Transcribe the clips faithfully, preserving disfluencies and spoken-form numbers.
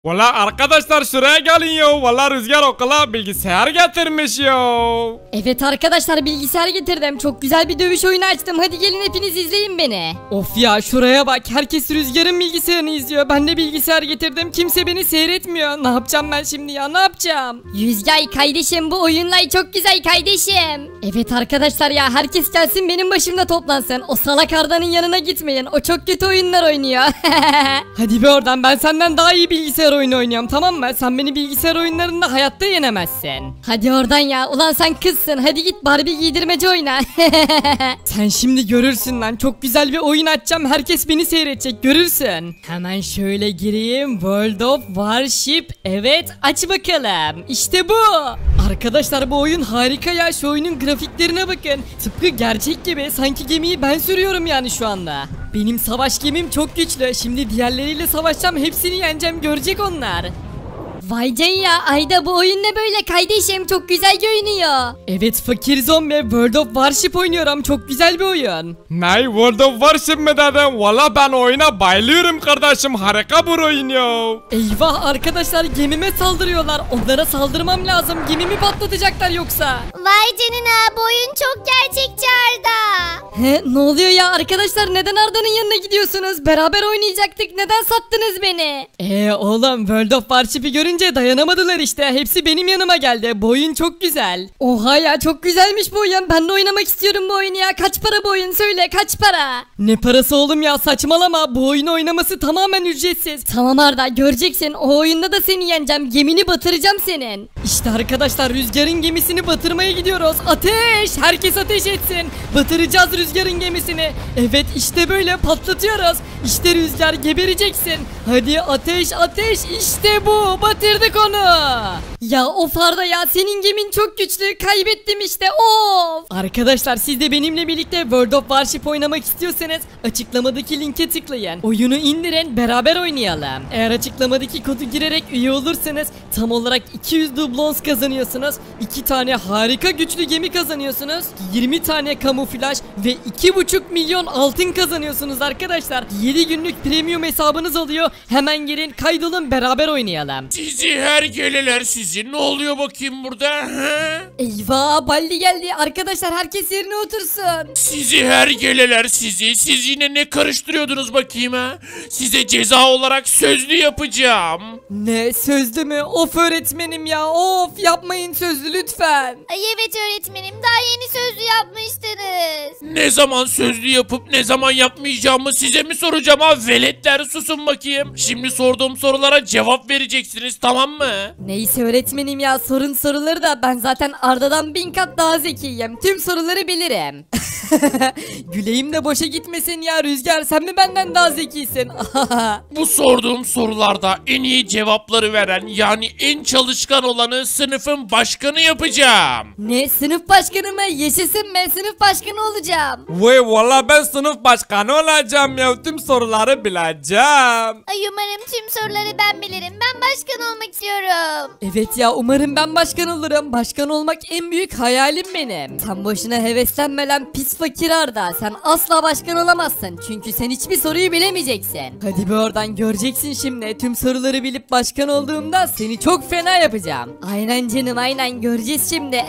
Valla arkadaşlar şuraya gelin ya. Valla Rüzgar okula bilgisayar getirmiş ya. Evet arkadaşlar bilgisayar getirdim. Çok güzel bir dövüş oyunu açtım. Hadi gelin hepiniz izleyin beni. Of ya şuraya bak, herkes Rüzgar'ın bilgisayarını izliyor. Ben de bilgisayar getirdim, kimse beni seyretmiyor. Ne yapacağım ben şimdi ya, ne yapacağım? Yüzgay kardeşim, bu oyunlar çok güzel kardeşim. Evet arkadaşlar ya, herkes gelsin benim başımda toplansın. O salak Arda'nın yanına gitmeyin. O çok kötü oyunlar oynuyor. Hadi be oradan, ben senden daha iyi bilgisayar oyunu oynuyorum, tamam mı? Sen beni bilgisayar oyunlarında hayatta yenemezsin. Hadi oradan ya, ulan sen kızsın. Hadi git Barbie giydirmece oyna. Sen şimdi görürsün lan, çok güzel bir oyun açacağım, herkes beni seyredecek, görürsün. Hemen şöyle gireyim, World of Warship, evet aç bakalım, işte bu. Arkadaşlar bu oyun harika ya, şu oyunun grafiklerine bakın. Tıpkı gerçek gibi, sanki gemiyi ben sürüyorum yani şu anda. Benim savaş gemim çok güçlü, şimdi diğerleriyle savaşacağım, hepsini yeneceğim, görecek onlar. Vay can ya, Ayda bu oyun ne böyle kardeşim, çok güzel görünüyor. Evet fakir zombi, World of Warship oynuyorum, çok güzel bir oyun. Ne, World of Warship mi dedin? Valla ben oyuna bayılıyorum kardeşim, harika bir oyun ya. Eyvah arkadaşlar, gemime saldırıyorlar, onlara saldırmam lazım, gemimi patlatacaklar yoksa. Vay canına, bu oyun çok gerçekçi Arda. He, ne oluyor ya arkadaşlar, neden Arda'nın yanına gidiyorsunuz? Beraber oynayacaktık, neden sattınız beni? Eee oğlum, World of Warship'i görünce dayanamadılar işte, hepsi benim yanıma geldi, bu oyun çok güzel. Oha ya, çok güzelmiş bu oyun, ben de oynamak istiyorum bu oyunu ya. Kaç para bu oyun, söyle kaç para? Ne parası oğlum ya, saçmalama, bu oyunu oynaması tamamen ücretsiz. Tamam Arda, göreceksin, o oyunda da seni yeneceğim, gemini batıracağım senin. İşte arkadaşlar, Rüzgar'ın gemisini batırmaya gidiyoruz. Ateş, herkes ateş etsin, batıracağız Rüzgar'ın gemisini. Evet işte böyle patlatıyoruz. İşte Rüzgar, gebereceksin. Hadi ateş ateş, işte bu, batırdık onu. Ya of Arda ya, senin gemin çok güçlü, kaybettim işte, of. Arkadaşlar siz de benimle birlikte World of Warship oynamak istiyorsanız açıklamadaki linke tıklayın. Oyunu indirin, beraber oynayalım. Eğer açıklamadaki kodu girerek üye olursanız tam olarak iki yüz dublons kazanıyorsunuz. iki tane harika güçlü gemi kazanıyorsunuz. yirmi tane kamuflaj ve iki buçuk milyon altın kazanıyorsunuz arkadaşlar. yedi günlük premium hesabınız oluyor. Hemen gelin kaydolun, beraber oynayalım. Sizi her geleler sizi, ne oluyor bakayım burada? He? Eyvah, Baldi geldi arkadaşlar, herkes yerine otursun. Sizi her geleler sizi, siz yine ne karıştırıyordunuz bakayım ha? Size ceza olarak sözlü yapacağım. Ne sözlü mü? Of öğretmenim ya, of yapmayın sözlü lütfen. Ay evet öğretmenim, daha yeni sözlü yapmıştınız. Ne zaman sözlü yapıp ne zaman yapmayacağımı size mi soracağım ha? Veletler susun bakayım. Şimdi sorduğum sorulara cevap vereceksiniz, tamam mı? Neyse öğretmenim ya, sorun soruları da ben zaten Arda'dan bin kat daha zekiyim. Tüm soruları bilirim. Güleyim de boşa gitmesin ya Rüzgar, sen mi benden daha zekisin? Bu sorduğum sorularda en iyi cevapları veren, yani en çalışkan olanı sınıfın başkanı yapacağım. Ne, sınıf başkanı mı? Yaşasın be, sınıf başkanı olacağım. Vay valla ben sınıf başkanı olacağım ya, tüm soruları bileceğim. Ay umarım tüm soruları ben bilirim. Ben başkan olmak istiyorum. Evet ya, umarım ben başkan olurum. Başkan olmak en büyük hayalim benim. Sen boşuna heveslenme lan pis fakir Arda. Sen asla başkan olamazsın. Çünkü sen hiçbir soruyu bilemeyeceksin. Hadi be oradan, göreceksin şimdi. Tüm soruları bilip başkan olduğumda seni çok fena yapacağım. Aynen canım, aynen, göreceğiz şimdi.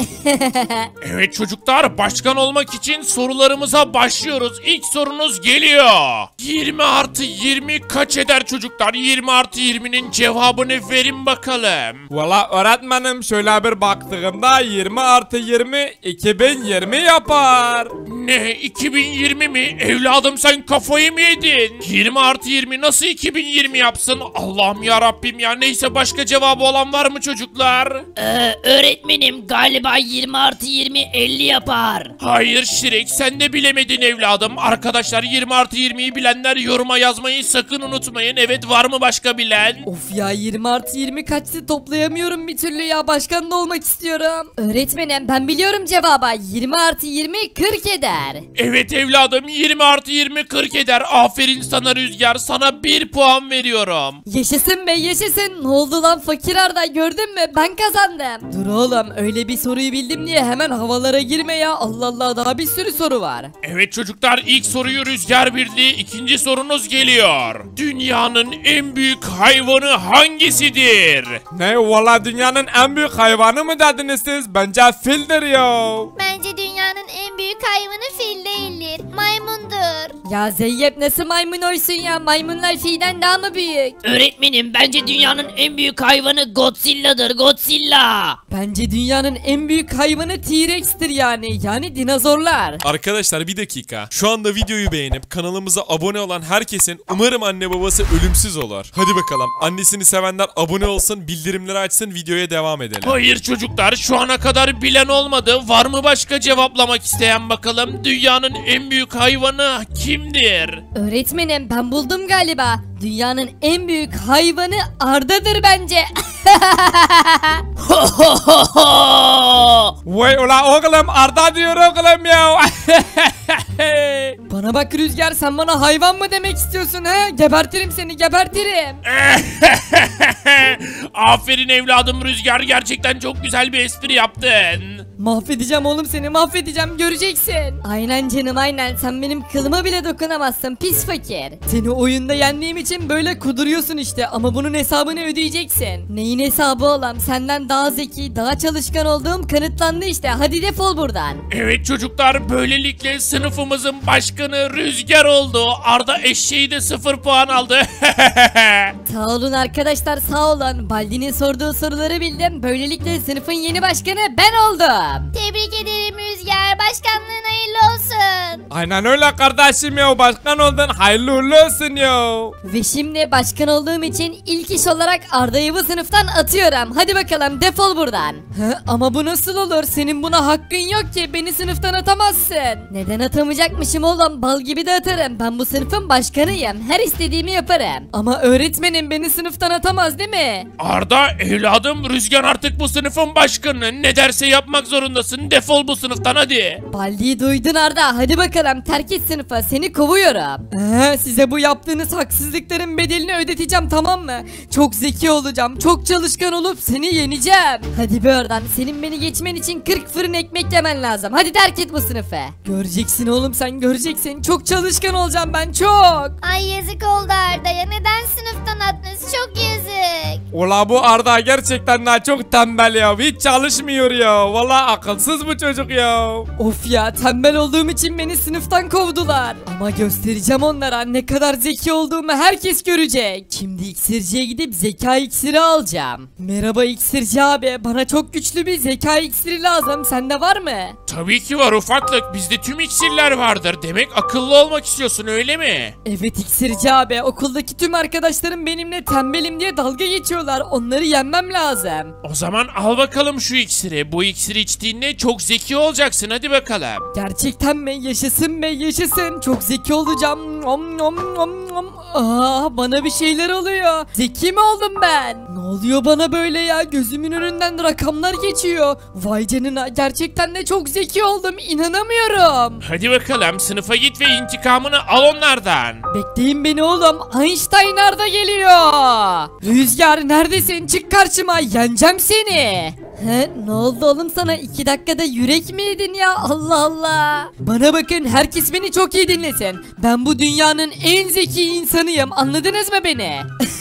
Evet çocuklar, başkan olmak için sorularımıza başlıyoruz. İlk sorunuz geliyor. yirmi artı yirmi kaç eder çocuklar? yirmi artı yirminin cevabını verin bakalım. Valla öğretmenim, şöyle bir baktığımda yirmi artı yirmi iki bin yirmi yapar. Ne, iki bin yirmi mi? Evladım sen kafayı mı yedin? yirmi artı yirmi nasıl iki bin yirmi yapsın? Allah'ım ya Rabbim ya. Neyse, başka cevabı olan var mı çocuklar? Ee, öğretmenim galiba yirmi artı yirmi elli yapar. Hayır Şirek, sen de bilemedin evladım. Arkadaşlar, yirmi artı yirmiyi bilenler yoruma yazmayı sakın unutmayın. Evet, var mı başka bilen? Of ya, yirmi artı yirmi kaçtı, toplayamıyorum bir türlü ya, başkan da olmak istiyorum. Öğretmenim ben biliyorum cevabı. yirmi artı yirmi kırk eder. Evet evladım, yirmi artı yirmi kırk eder. Aferin sana Rüzgar, sana bir puan veriyorum. Yaşasın be, yaşasın. Ne oldu lan fakir Arda, gördün mü, ben kazandım. Dur oğlum, öyle bir soruyu bildim diye hemen havalara girme ya. Allah Allah, daha bir sürü soru soru var. Evet çocuklar, ilk soruyu Rüzgar bildi. İkinci sorunuz geliyor. Dünyanın en büyük hayvanı hangisidir? Ne valla dünyanın en büyük hayvanı mı dediniz siz? Bence fildir ya. Bence dünyanın en büyük hayvanı fil değildir. Maymundur. Ya Zeynep nasıl maymun oysun ya? Maymunlar filden daha mı büyük? Öğretmenim bence dünyanın en büyük hayvanı Godzilla'dır, Godzilla. Bence dünyanın en büyük hayvanı T-Rex'tir yani. Yani dinozorlar. Arkadaşlar bir dakika. Şu anda videoyu beğenip kanalımıza abone olan herkesin umarım anne babası ölümsüz olur. Hadi bakalım. Annesini sevenler abone olsun, bildirimleri açsın, videoya devam edelim. Hayır çocuklar, şu ana kadar bilen olmadı. Var mı başka cevaplamak isteyen bakalım? Dünyanın en büyük hayvanı kimdir? Öğretmenim ben buldum galiba. Dünyanın en büyük hayvanı Arda'dır bence. Vay ula oğlum, Arda diyor oğlum ya. Bana bak Rüzgar, sen bana hayvan mı demek istiyorsun ha? Gebertirim seni, gebertirim. Aferin evladım Rüzgar, gerçekten çok güzel bir espri yaptın. Mahvedeceğim oğlum seni, mahvedeceğim, göreceksin. Aynen canım aynen, sen benim kılıma bile dokunamazsın pis fakir. Seni oyunda yendiğim için böyle kuduruyorsun işte, ama bunun hesabını ödeyeceksin. Neyin hesabı olam, senden daha zeki, daha çalışkan olduğum kanıtlandı işte, hadi defol buradan. Evet çocuklar, böylelikle sınıfımızın başkanı Rüzgar oldu. Arda eşeği de sıfır puan aldı. Sağ olun arkadaşlar, sağ olun. Baldi'nin sorduğu soruları bildim, böylelikle sınıfın yeni başkanı ben oldum. Tebrik ederim Rüzgar. Başkanlığın hayırlı olsun. Aynen öyle kardeşim ya, başkan oldun, hayırlı uğurlu olsun ya. Ve şimdi başkan olduğum için ilk iş olarak Arda'yı bu sınıftan atıyorum. Hadi bakalım defol buradan. He, ama bu nasıl olur? Senin buna hakkın yok ki, beni sınıftan atamazsın. Neden atamayacakmışım oğlum, bal gibi de atarım. Ben bu sınıfın başkanıyım, her istediğimi yaparım. Ama öğretmenim beni sınıftan atamaz değil mi? Arda evladım, Rüzgar artık bu sınıfın başkanı. Ne derse yapmak zorundasın. Defol bu sınıftan hadi. Baldi'yi duydun Arda, hadi bakalım terk et sınıfı, seni kovuyorum. He, size bu yaptığınız haksızlıkların bedelini ödeteceğim, tamam mı? Çok zeki olacağım, çok çalışkan olup seni yeneceğim. Hadi be oradan, senin beni geçmen için kırk fırın ekmek yemen lazım. Hadi terk et bu sınıfı. Göreceksin oğlum, sen göreceksin. Çok çalışkan olacağım ben, çok. Ay yazık oldu Arda'ya. Neden sınıftan attınız? Çok yazık. Ula bu Arda gerçekten daha çok tembel ya, hiç çalışmıyor ya. Valla akılsız bu çocuk ya. Of ya, tembel olduğum için beni sınıftan kovdular. Ama göstereceğim onlara ne kadar zeki olduğumu, herkes görecek. Şimdi iksirciye gidip zeka iksiri alacağım. Merhaba iksirci abi, bana çok güçlü bir zeka iksiri lazım, sende var mı? Tabii ki var ufaklık. Bizde tüm iksirler vardır. Demek akıllı olmak istiyorsun öyle mi? Evet iksirci abi, okuldaki tüm arkadaşlarım benimle tembelim diye dalga geçiyorlar, onları yenmem lazım. O zaman al bakalım şu iksiri. Bu iksiri içtiğinde çok zeki olacaksın. Hadi bakalım. Gerçekten mi? Yaşasın be, yaşasın. Çok zeki olacağım. Nom nom nom nom. Aa, bana bir şeyler oluyor. Zeki mi oldum ben? Ne oluyor bana böyle ya? Gözümün önünden rakamlar geçiyor. Vay canına, gerçekten de çok zeki oldum. İnanamıyorum. Hadi bakalım sınıfa git ve intikamını al onlardan. Bekleyin beni oğlum. Einstein nerede geliyor? Rüzgar neredesin? Çık karşıma. Yeneceğim seni. He, ne oldu oğlum sana, iki dakikada yürek mi yedin ya, Allah Allah. Bana bakın, herkes beni çok iyi dinlesin. Ben bu dünyanın en zeki insanıyım, anladınız mı beni?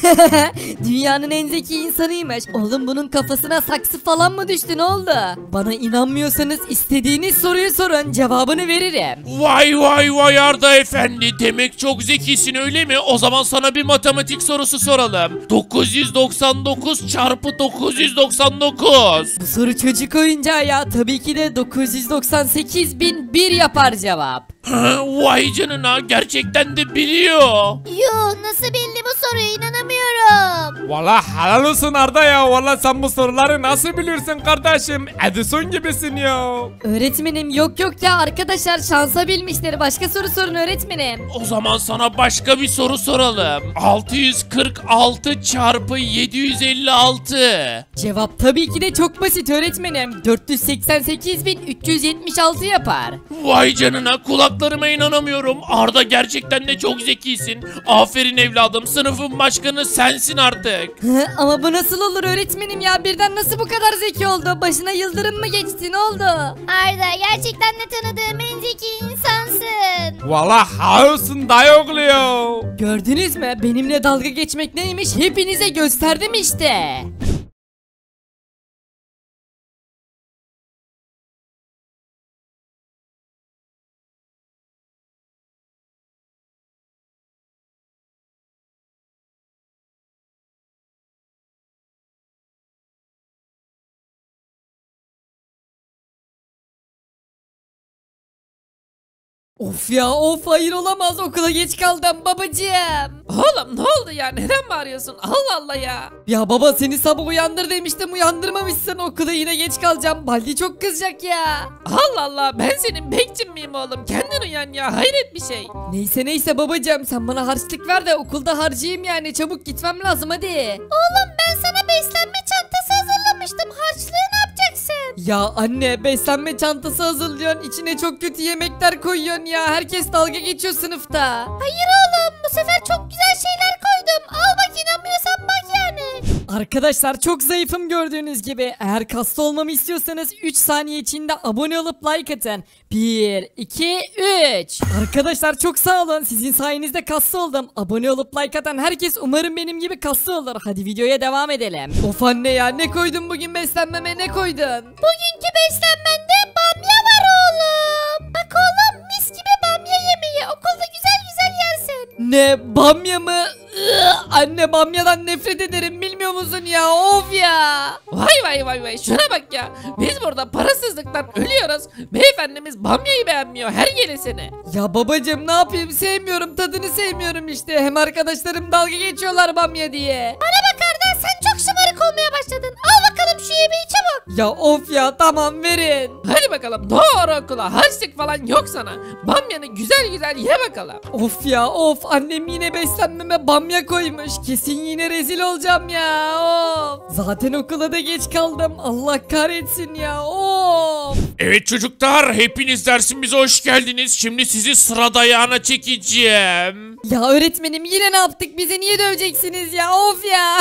Dünyanın en zeki insanıymış. Oğlum bunun kafasına saksı falan mı düştü, ne oldu? Bana inanmıyorsanız istediğiniz soruyu sorun, cevabını veririm. Vay vay vay Arda efendi. Demek çok zekisin öyle mi? O zaman sana bir matematik sorusu soralım. dokuz yüz doksan dokuz çarpı dokuz yüz doksan dokuz. Bu soru çocuk oyuncağı ya, tabii ki de dokuz yüz doksan sekiz bin bir yapar cevap. Ha, vay canına, gerçekten de biliyor. Yuh, nasıl bildi bu soruyu, inanamıyorum. Valla helal olsun Arda ya, valla sen bu soruları nasıl bilirsin kardeşim, Edison gibisin ya. Öğretmenim yok yok ya arkadaşlar, şansa bilmişler, başka soru sorun öğretmenim. O zaman sana başka bir soru soralım. altı yüz kırk altı çarpı yedi yüz elli altı. Cevap tabii ki de çok basit öğretmenim. dört yüz seksen sekiz bin üç yüz yetmiş altı yapar. Vay canına, kulak Kulaklarıma inanamıyorum. Arda gerçekten de çok zekisin. Aferin evladım. Sınıfın başkanı sensin artık. Hı, ama bu nasıl olur öğretmenim ya? Birden nasıl bu kadar zeki oldu? Başına yıldırım mı geçti? Ne oldu? Arda gerçekten de tanıdığım en zeki insansın. Valla haosun dayı oğlu. Gördünüz mü? Benimle dalga geçmek neymiş? Hepinize gösterdim işte. Of ya of, hayır olamaz, okula geç kaldım babacığım. Oğlum ne oldu ya? Neden bağırıyorsun? Allah Allah ya. Ya baba, seni sabah uyandır demiştim, uyandırmamışsın, okula yine geç kalacağım. Baldi çok kızacak ya. Allah Allah, ben senin bekçin miyim oğlum? Kendin uyan ya, hayret bir şey. Neyse neyse babacığım, sen bana harçlık ver de okulda harcayayım yani, çabuk gitmem lazım hadi. Oğlum ben sana beslenme çantası hazırlamıştım. Harçlığı ne yapacaksın? Ya anne, beslenme çantası hazırlıyorsun, içine çok kötü yemekler koyuyorsun ya, herkes dalga geçiyor sınıfta. Hayır oğlum, bu sefer çok güzel şeyler koydum. Al bak, inanmıyorsan bak yani. Arkadaşlar çok zayıfım gördüğünüz gibi. Eğer kaslı olmamı istiyorsanız üç saniye içinde abone olup like atın. bir, iki, üç. Arkadaşlar çok sağ olun. Sizin sayenizde kaslı oldum. Abone olup like atan herkes umarım benim gibi kaslı olur. Hadi videoya devam edelim. Of anne ya, ne koydun bugün beslenmeme, ne koydun? Bugünkü beslenmende bamya var oğlum. Bak oğlum, mis gibi bamya yemeği. Okulda güzel güzel yersin. Ne, bamya mı? Iı, anne, bamyadan nefret ederim, bilmiyor musun ya? Of ya. Vay vay vay vay, şuna bak ya. Biz burada parasızlıktan ölüyoruz. Beyefendimiz bamyayı beğenmiyor her gelesine. Ya babacım, ne yapayım, sevmiyorum, tadını sevmiyorum işte. Hem arkadaşlarım dalga geçiyorlar bamya diye. Bana bak Arda, sen çok şımarık olmaya başladın. Al bakalım şu yemeği çabuk. Ya of ya, tamam verin. Hadi bakalım doğru okula, harçlık falan yok sana. Bamyanı güzel güzel ye bakalım. Of ya of, annem yine beslenmeme bamya koymuş. Kesin yine rezil olacağım ya, of. Zaten okula da geç kaldım, Allah kahretsin ya, of. Evet çocuklar, hepiniz dersimize hoş geldiniz. Şimdi sizi sıra dayağına çekeceğim. Ya öğretmenim, yine ne yaptık, bizi niye döveceksiniz ya, of ya.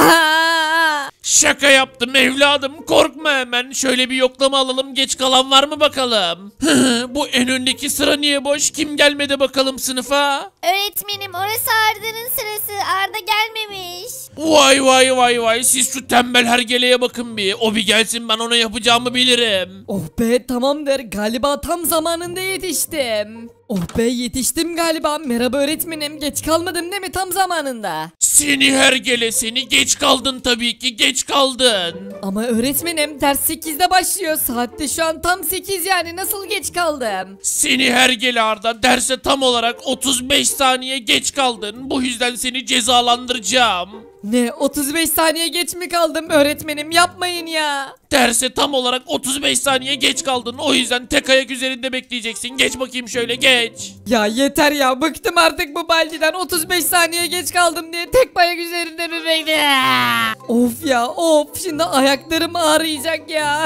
Şaka yaptım evladım, korkma hemen. Şöyle bir yoklama alalım, geç kalan var mı bakalım. Bu en öndeki sıra niye boş? Kim gelmedi bakalım sınıfa? Öğretmenim, orası Arda'nın sırası. Arda gelmemiş. Vay vay vay vay, siz şu tembel hergeleye bakın bir. O bir gelsin, ben ona yapacağımı bilirim. Oh be, tamamdır, galiba tam zamanında yetiştim. Oh be, yetiştim galiba. Merhaba öğretmenim, geç kalmadım değil mi, tam zamanında? Seni hergele seni, geç kaldın tabii ki, geç kaldın. Ama öğretmenim, ders sekizde başlıyor, saatte şu an tam sekiz, yani nasıl geç kaldım? Seni hergele Arda, derse tam olarak otuz beş saniye geç kaldın. Bu yüzden seni cezalandıracağım. Ne, otuz beş saniye geç mi kaldım öğretmenim, yapmayın ya. Derse tam olarak otuz beş saniye geç kaldın. O yüzden tek ayak üzerinde bekleyeceksin. Geç bakayım şöyle, geç. Ya yeter ya, bıktım artık bu Baldi'den, otuz beş saniye geç kaldım diye tek ayak üzerinde mi bekle? Of ya of, şimdi ayaklarım ağrıyacak ya.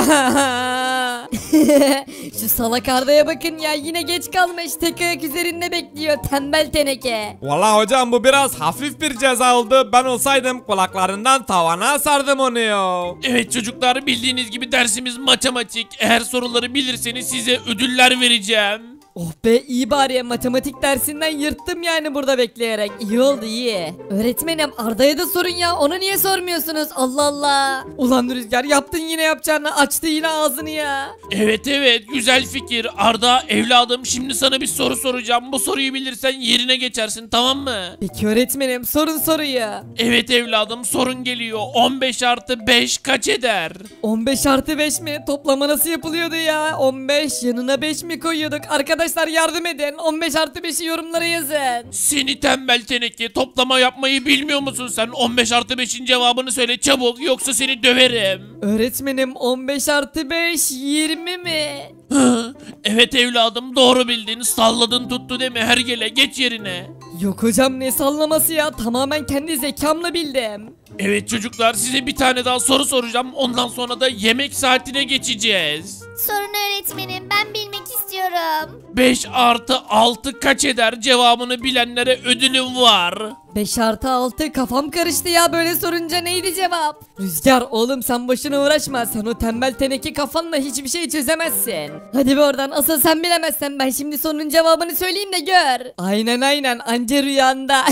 Şu salak Arda'ya bakın ya, yine geç kalmış, tek ayak üzerinde bekliyor, tembel teneke. Valla hocam, bu biraz hafif bir ceza oldu. Ben olsaydım kulaklarından tavana asardım onu ya. Evet çocuklar, bildiğiniz gibi dersimiz matematik. Eğer soruları bilirseniz size ödüller vereceğim. Oh be, iyi bari, matematik dersinden yırttım yani burada bekleyerek. İyi oldu, iyi. Öğretmenim, Arda'ya da sorun ya, ona niye sormuyorsunuz, Allah Allah. Ulan Rüzgar, yaptın yine yapacağını, açtı yine ağzını ya. Evet evet, güzel fikir. Arda evladım, şimdi sana bir soru soracağım. Bu soruyu bilirsen yerine geçersin, tamam mı? Peki öğretmenim, sorun soruyu. Evet evladım, sorun geliyor. on beş artı beş kaç eder? on beş artı beş mi? Toplama nasıl yapılıyordu ya? on beş yanına beş mi koyuyorduk? Arkadaşlar yardım edin. on beş artı beşi yorumlara yazın. Seni tembel teneke, toplama yapmayı bilmiyor musun sen? on beş artı beşin cevabını söyle çabuk, yoksa seni döverim. Öğretmenim, on beş artı beş yirmi mi? Evet evladım, doğru bildin. Salladın tuttu deme hergele, geç yerine. Yok hocam ne sallaması ya, tamamen kendi zekamla bildim. Evet çocuklar, size bir tane daha soru soracağım. Ondan sonra da yemek saatine geçeceğiz. Sorun öğretmenim, ben bilmek istiyorum. beş artı altı kaç eder? Cevabını bilenlere ödülüm var. beş artı altı, kafam karıştı ya, böyle sorunca neydi cevap? Rüzgar oğlum sen boşuna uğraşma, sen o tembel teneke kafanla hiçbir şey çözemezsin. Hadi be oradan, asıl sen bilemezsen ben şimdi sorunun cevabını söyleyeyim de gör. Aynen aynen, anca rüyanda.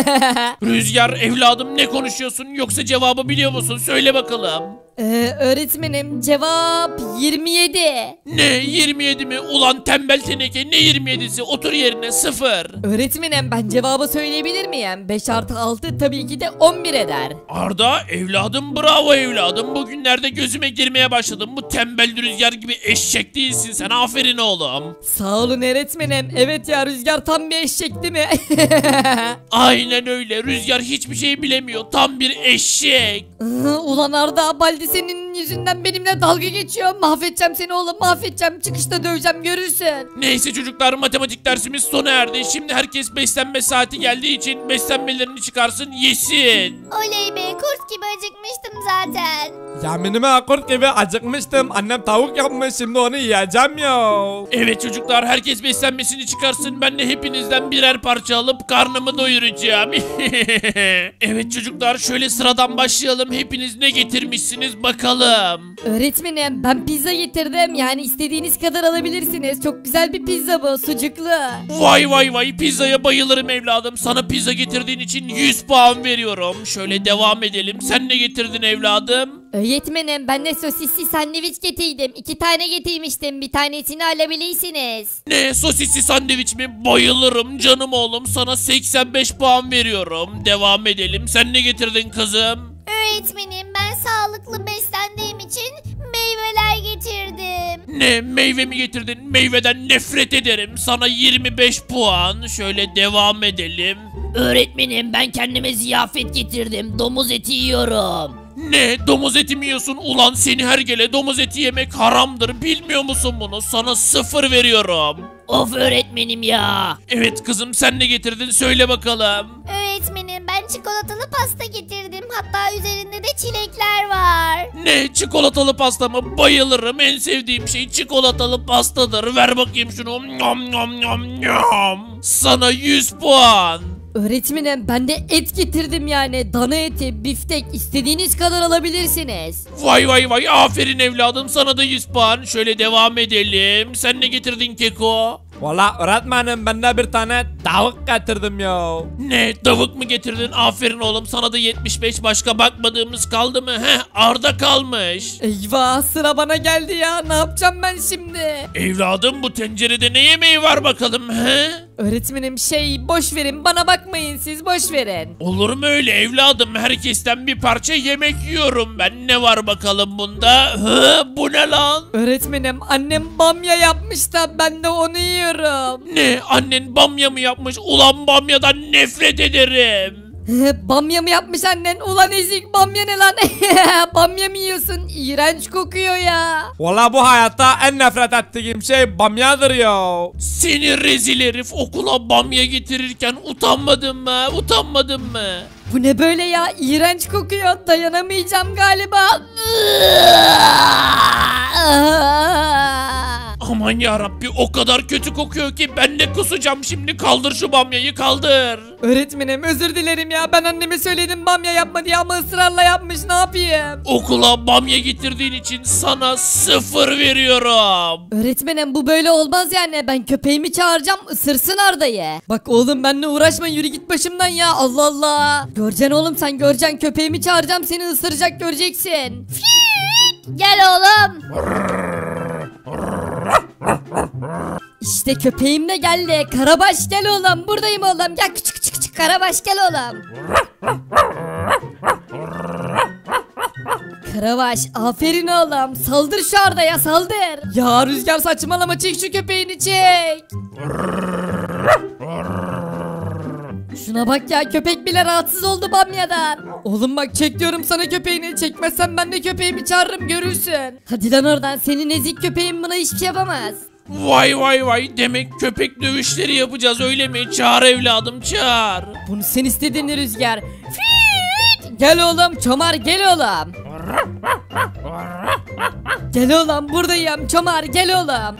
Rüzgar evladım, ne konuşuyorsun, yoksa cevabı biliyor musun? Söyle bakalım. Ee, öğretmenim cevap yirmi yedi. Ne yirmi yedi mi? Ulan tembel teneke, ne yirmi yedisi? Otur yerine, sıfır. Öğretmenim ben cevabı söyleyebilir miyim? beş artı altı tabii ki de on bir eder. Arda evladım, bravo evladım. Bugünlerde gözüme girmeye başladım. Bu tembel Rüzgar gibi eşek değilsin sen, aferin oğlum. Sağ olun öğretmenim. Evet ya, Rüzgar tam bir eşek değil mi? Aynen öyle, Rüzgar hiçbir şey bilemiyor, tam bir eşek. Hı, ulan Arda, Baldi senin yüzünden benimle dalga geçiyor. Mahvedeceğim seni oğlum, mahvedeceğim. Çıkışta döveceğim, görürsün. Neyse çocuklar, matematik dersimiz sona erdi. Şimdi herkes beslenme saati geldiği için beslenmelerini çıkarsın, yesin. Oley be, kurt gibi acıkmıştım zaten. Yeminime kurt gibi acıkmıştım. Annem tavuk yapmış, şimdi onu yiyeceğim ya. Evet çocuklar, herkes beslenmesini çıkarsın. Ben de hepinizden birer parça alıp karnımı doyuracağım. Evet çocuklar, şöyle sıradan başlayalım. Hepiniz ne getirmişsiniz bakalım. Öğretmenim ben pizza getirdim. Yani istediğiniz kadar alabilirsiniz. Çok güzel bir pizza bu, sucuklu. Vay vay vay, pizzaya bayılırım evladım. Sana pizza getirdiğin için yüz puan veriyorum. Şöyle devam edelim. Sen ne getirdin evladım? Öğretmenim ben de sosisli sandviç getirdim. İki tane getirmiştim. Bir tanesini alabilirsiniz. Ne, sosisli sandviç mi? Bayılırım canım oğlum. Sana seksen beş puan veriyorum. Devam edelim. Sen ne getirdin kızım? Öğretmenim, ben sağlıklı beslendiğim için meyveler getirdim. Ne, meyve mi getirdin? Meyveden nefret ederim. Sana yirmi beş puan. Şöyle devam edelim. Öğretmenim ben kendime ziyafet getirdim. Domuz eti yiyorum. Ne, domuz eti mi yiyorsun? Ulan seni hergele, domuz eti yemek haramdır. Bilmiyor musun bunu? Sana sıfır veriyorum. Of öğretmenim ya. Evet kızım, sen ne getirdin? Söyle bakalım. Öğretmenim, ben çikolatalı pasta getirdim. Hatta üzerinde de çilekler var. Ne, çikolatalı pasta mı? Bayılırım. En sevdiğim şey çikolatalı pastadır. Ver bakayım şunu. Nom nom nom nom. Sana yüz puan. Öğretmenim ben de et getirdim yani. Dana eti, biftek, istediğiniz kadar alabilirsiniz. Vay vay vay, aferin evladım, sana da yüz puan. Şöyle devam edelim. Sen ne getirdin Keko? Valla öğretmenim ben de bir tane tavuk getirdim ya. Ne, tavuk mu getirdin? Aferin oğlum, sana da yetmiş beş. Başka bakmadığımız kaldı mı? Heh, Arda kalmış. Eyvah, sıra bana geldi ya, ne yapacağım ben şimdi? Evladım, bu tencerede ne yemeği var bakalım he? Öğretmenim şey, boş verin, bana bakmayın siz, boş verin. Olur mu öyle evladım? Herkesten bir parça yemek yiyorum ben. Ne var bakalım bunda? Hı, bu ne lan? Öğretmenim annem bamya yapmış da ben de onu yiyorum. Ne, annen bamya mı yapmış? Ulan bamyadan nefret ederim. Bamya mı yapmış annen? Ulan ezik, bamya ne lan? Bamya mı yiyorsun? İğrenç kokuyor ya. Valla bu hayatta en nefret ettiğim şey bamyadır ya. Seni rezil herif, okula bamya getirirken utanmadın mı? Utanmadın mı? Bu ne böyle ya? İğrenç kokuyor. Dayanamayacağım galiba. Aman yarabbi, o kadar kötü kokuyor ki ben de kusacağım şimdi. Kaldır şu bamyayı, kaldır. Öğretmenim özür dilerim ya, ben anneme söyledim bamya yapma diye ama ısrarla yapmış, ne yapayım? Okula bamya getirdiğin için sana sıfır veriyorum. Öğretmenim bu böyle olmaz yani. Ben köpeğimi çağıracağım, ısırsın Arda'yı. Bak oğlum benimle uğraşma, yürü git başımdan ya, Allah Allah. Göreceksin oğlum, sen göreceksin. Köpeğimi çağıracağım, seni ısıracak, göreceksin. Gel oğlum. İşte köpeğim de geldi. Karabaş gel oğlum. Buradayım oğlum. Gel küçük küçük küçük Karabaş gel oğlum. Karabaş aferin oğlum. Saldır şu Arda'ya, saldır. Ya Rüzgar saçmalama, çek şu köpeğini, çek. Şuna bak ya, köpek bile rahatsız oldu bamyadan. Oğlum bak, çek diyorum sana köpeğini, çekmezsen ben de köpeğimi çağırırım, görürsün. Hadi lan oradan, senin ezik köpeğin buna hiçbir şey yapamaz. Vay vay vay, demek köpek dövüşleri yapacağız öyle mi? Çağır evladım çağır. Bunu sen istedin Rüzgar. Fiiit! Gel oğlum Çomar gel oğlum. Gel oğlum buradayım Çomar gel oğlum.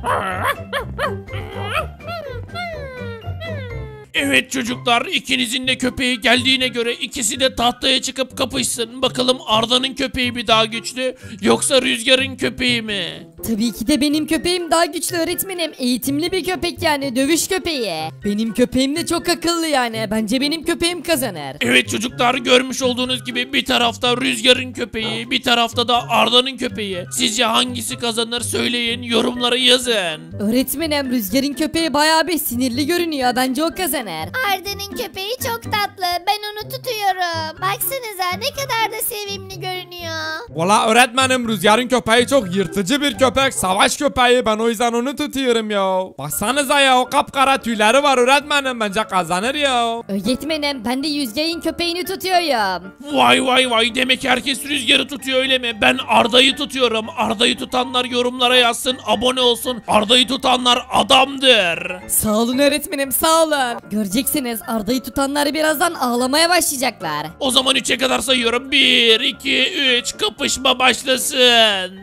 Evet çocuklar, ikinizin de köpeği geldiğine göre ikisi de tahtaya çıkıp kapışsın. Bakalım Arda'nın köpeği mi daha güçlü yoksa Rüzgar'ın köpeği mi? Tabii ki de benim köpeğim daha güçlü öğretmenim. Eğitimli bir köpek yani dövüş köpeği. Benim köpeğim de çok akıllı yani. Bence benim köpeğim kazanır. Evet çocuklar, görmüş olduğunuz gibi bir tarafta Rüzgar'ın köpeği, bir tarafta da Arda'nın köpeği. Sizce hangisi kazanır söyleyin, yorumlara yazın. Öğretmenim Rüzgar'ın köpeği bayağı bir sinirli görünüyor. Bence o kazanır. Arda'nın köpeği çok tatlı. Ben onu tutuyorum. Baksanıza ne kadar da sevimli görünüyor. Valla öğretmenim, Rüzgar'ın köpeği çok yırtıcı bir köpek. Savaş köpeği, ben o yüzden onu tutuyorum ya. Baksanıza ya, o kapkara tüyleri var öğretmenim, bence kazanır ya. Öğretmenim ben de Rüzgar'ın köpeğini tutuyorum. Vay vay vay, demek herkes Rüzgar'ı tutuyor öyle mi? Ben Arda'yı tutuyorum. Arda'yı tutanlar yorumlara yazsın, abone olsun. Arda'yı tutanlar adamdır. Sağ olun öğretmenim sağ olun. Göreceksiniz Arda'yı tutanlar birazdan ağlamaya başlayacaklar. O zaman üçe kadar sayıyorum. bir, iki, üç, kapışma başlasın.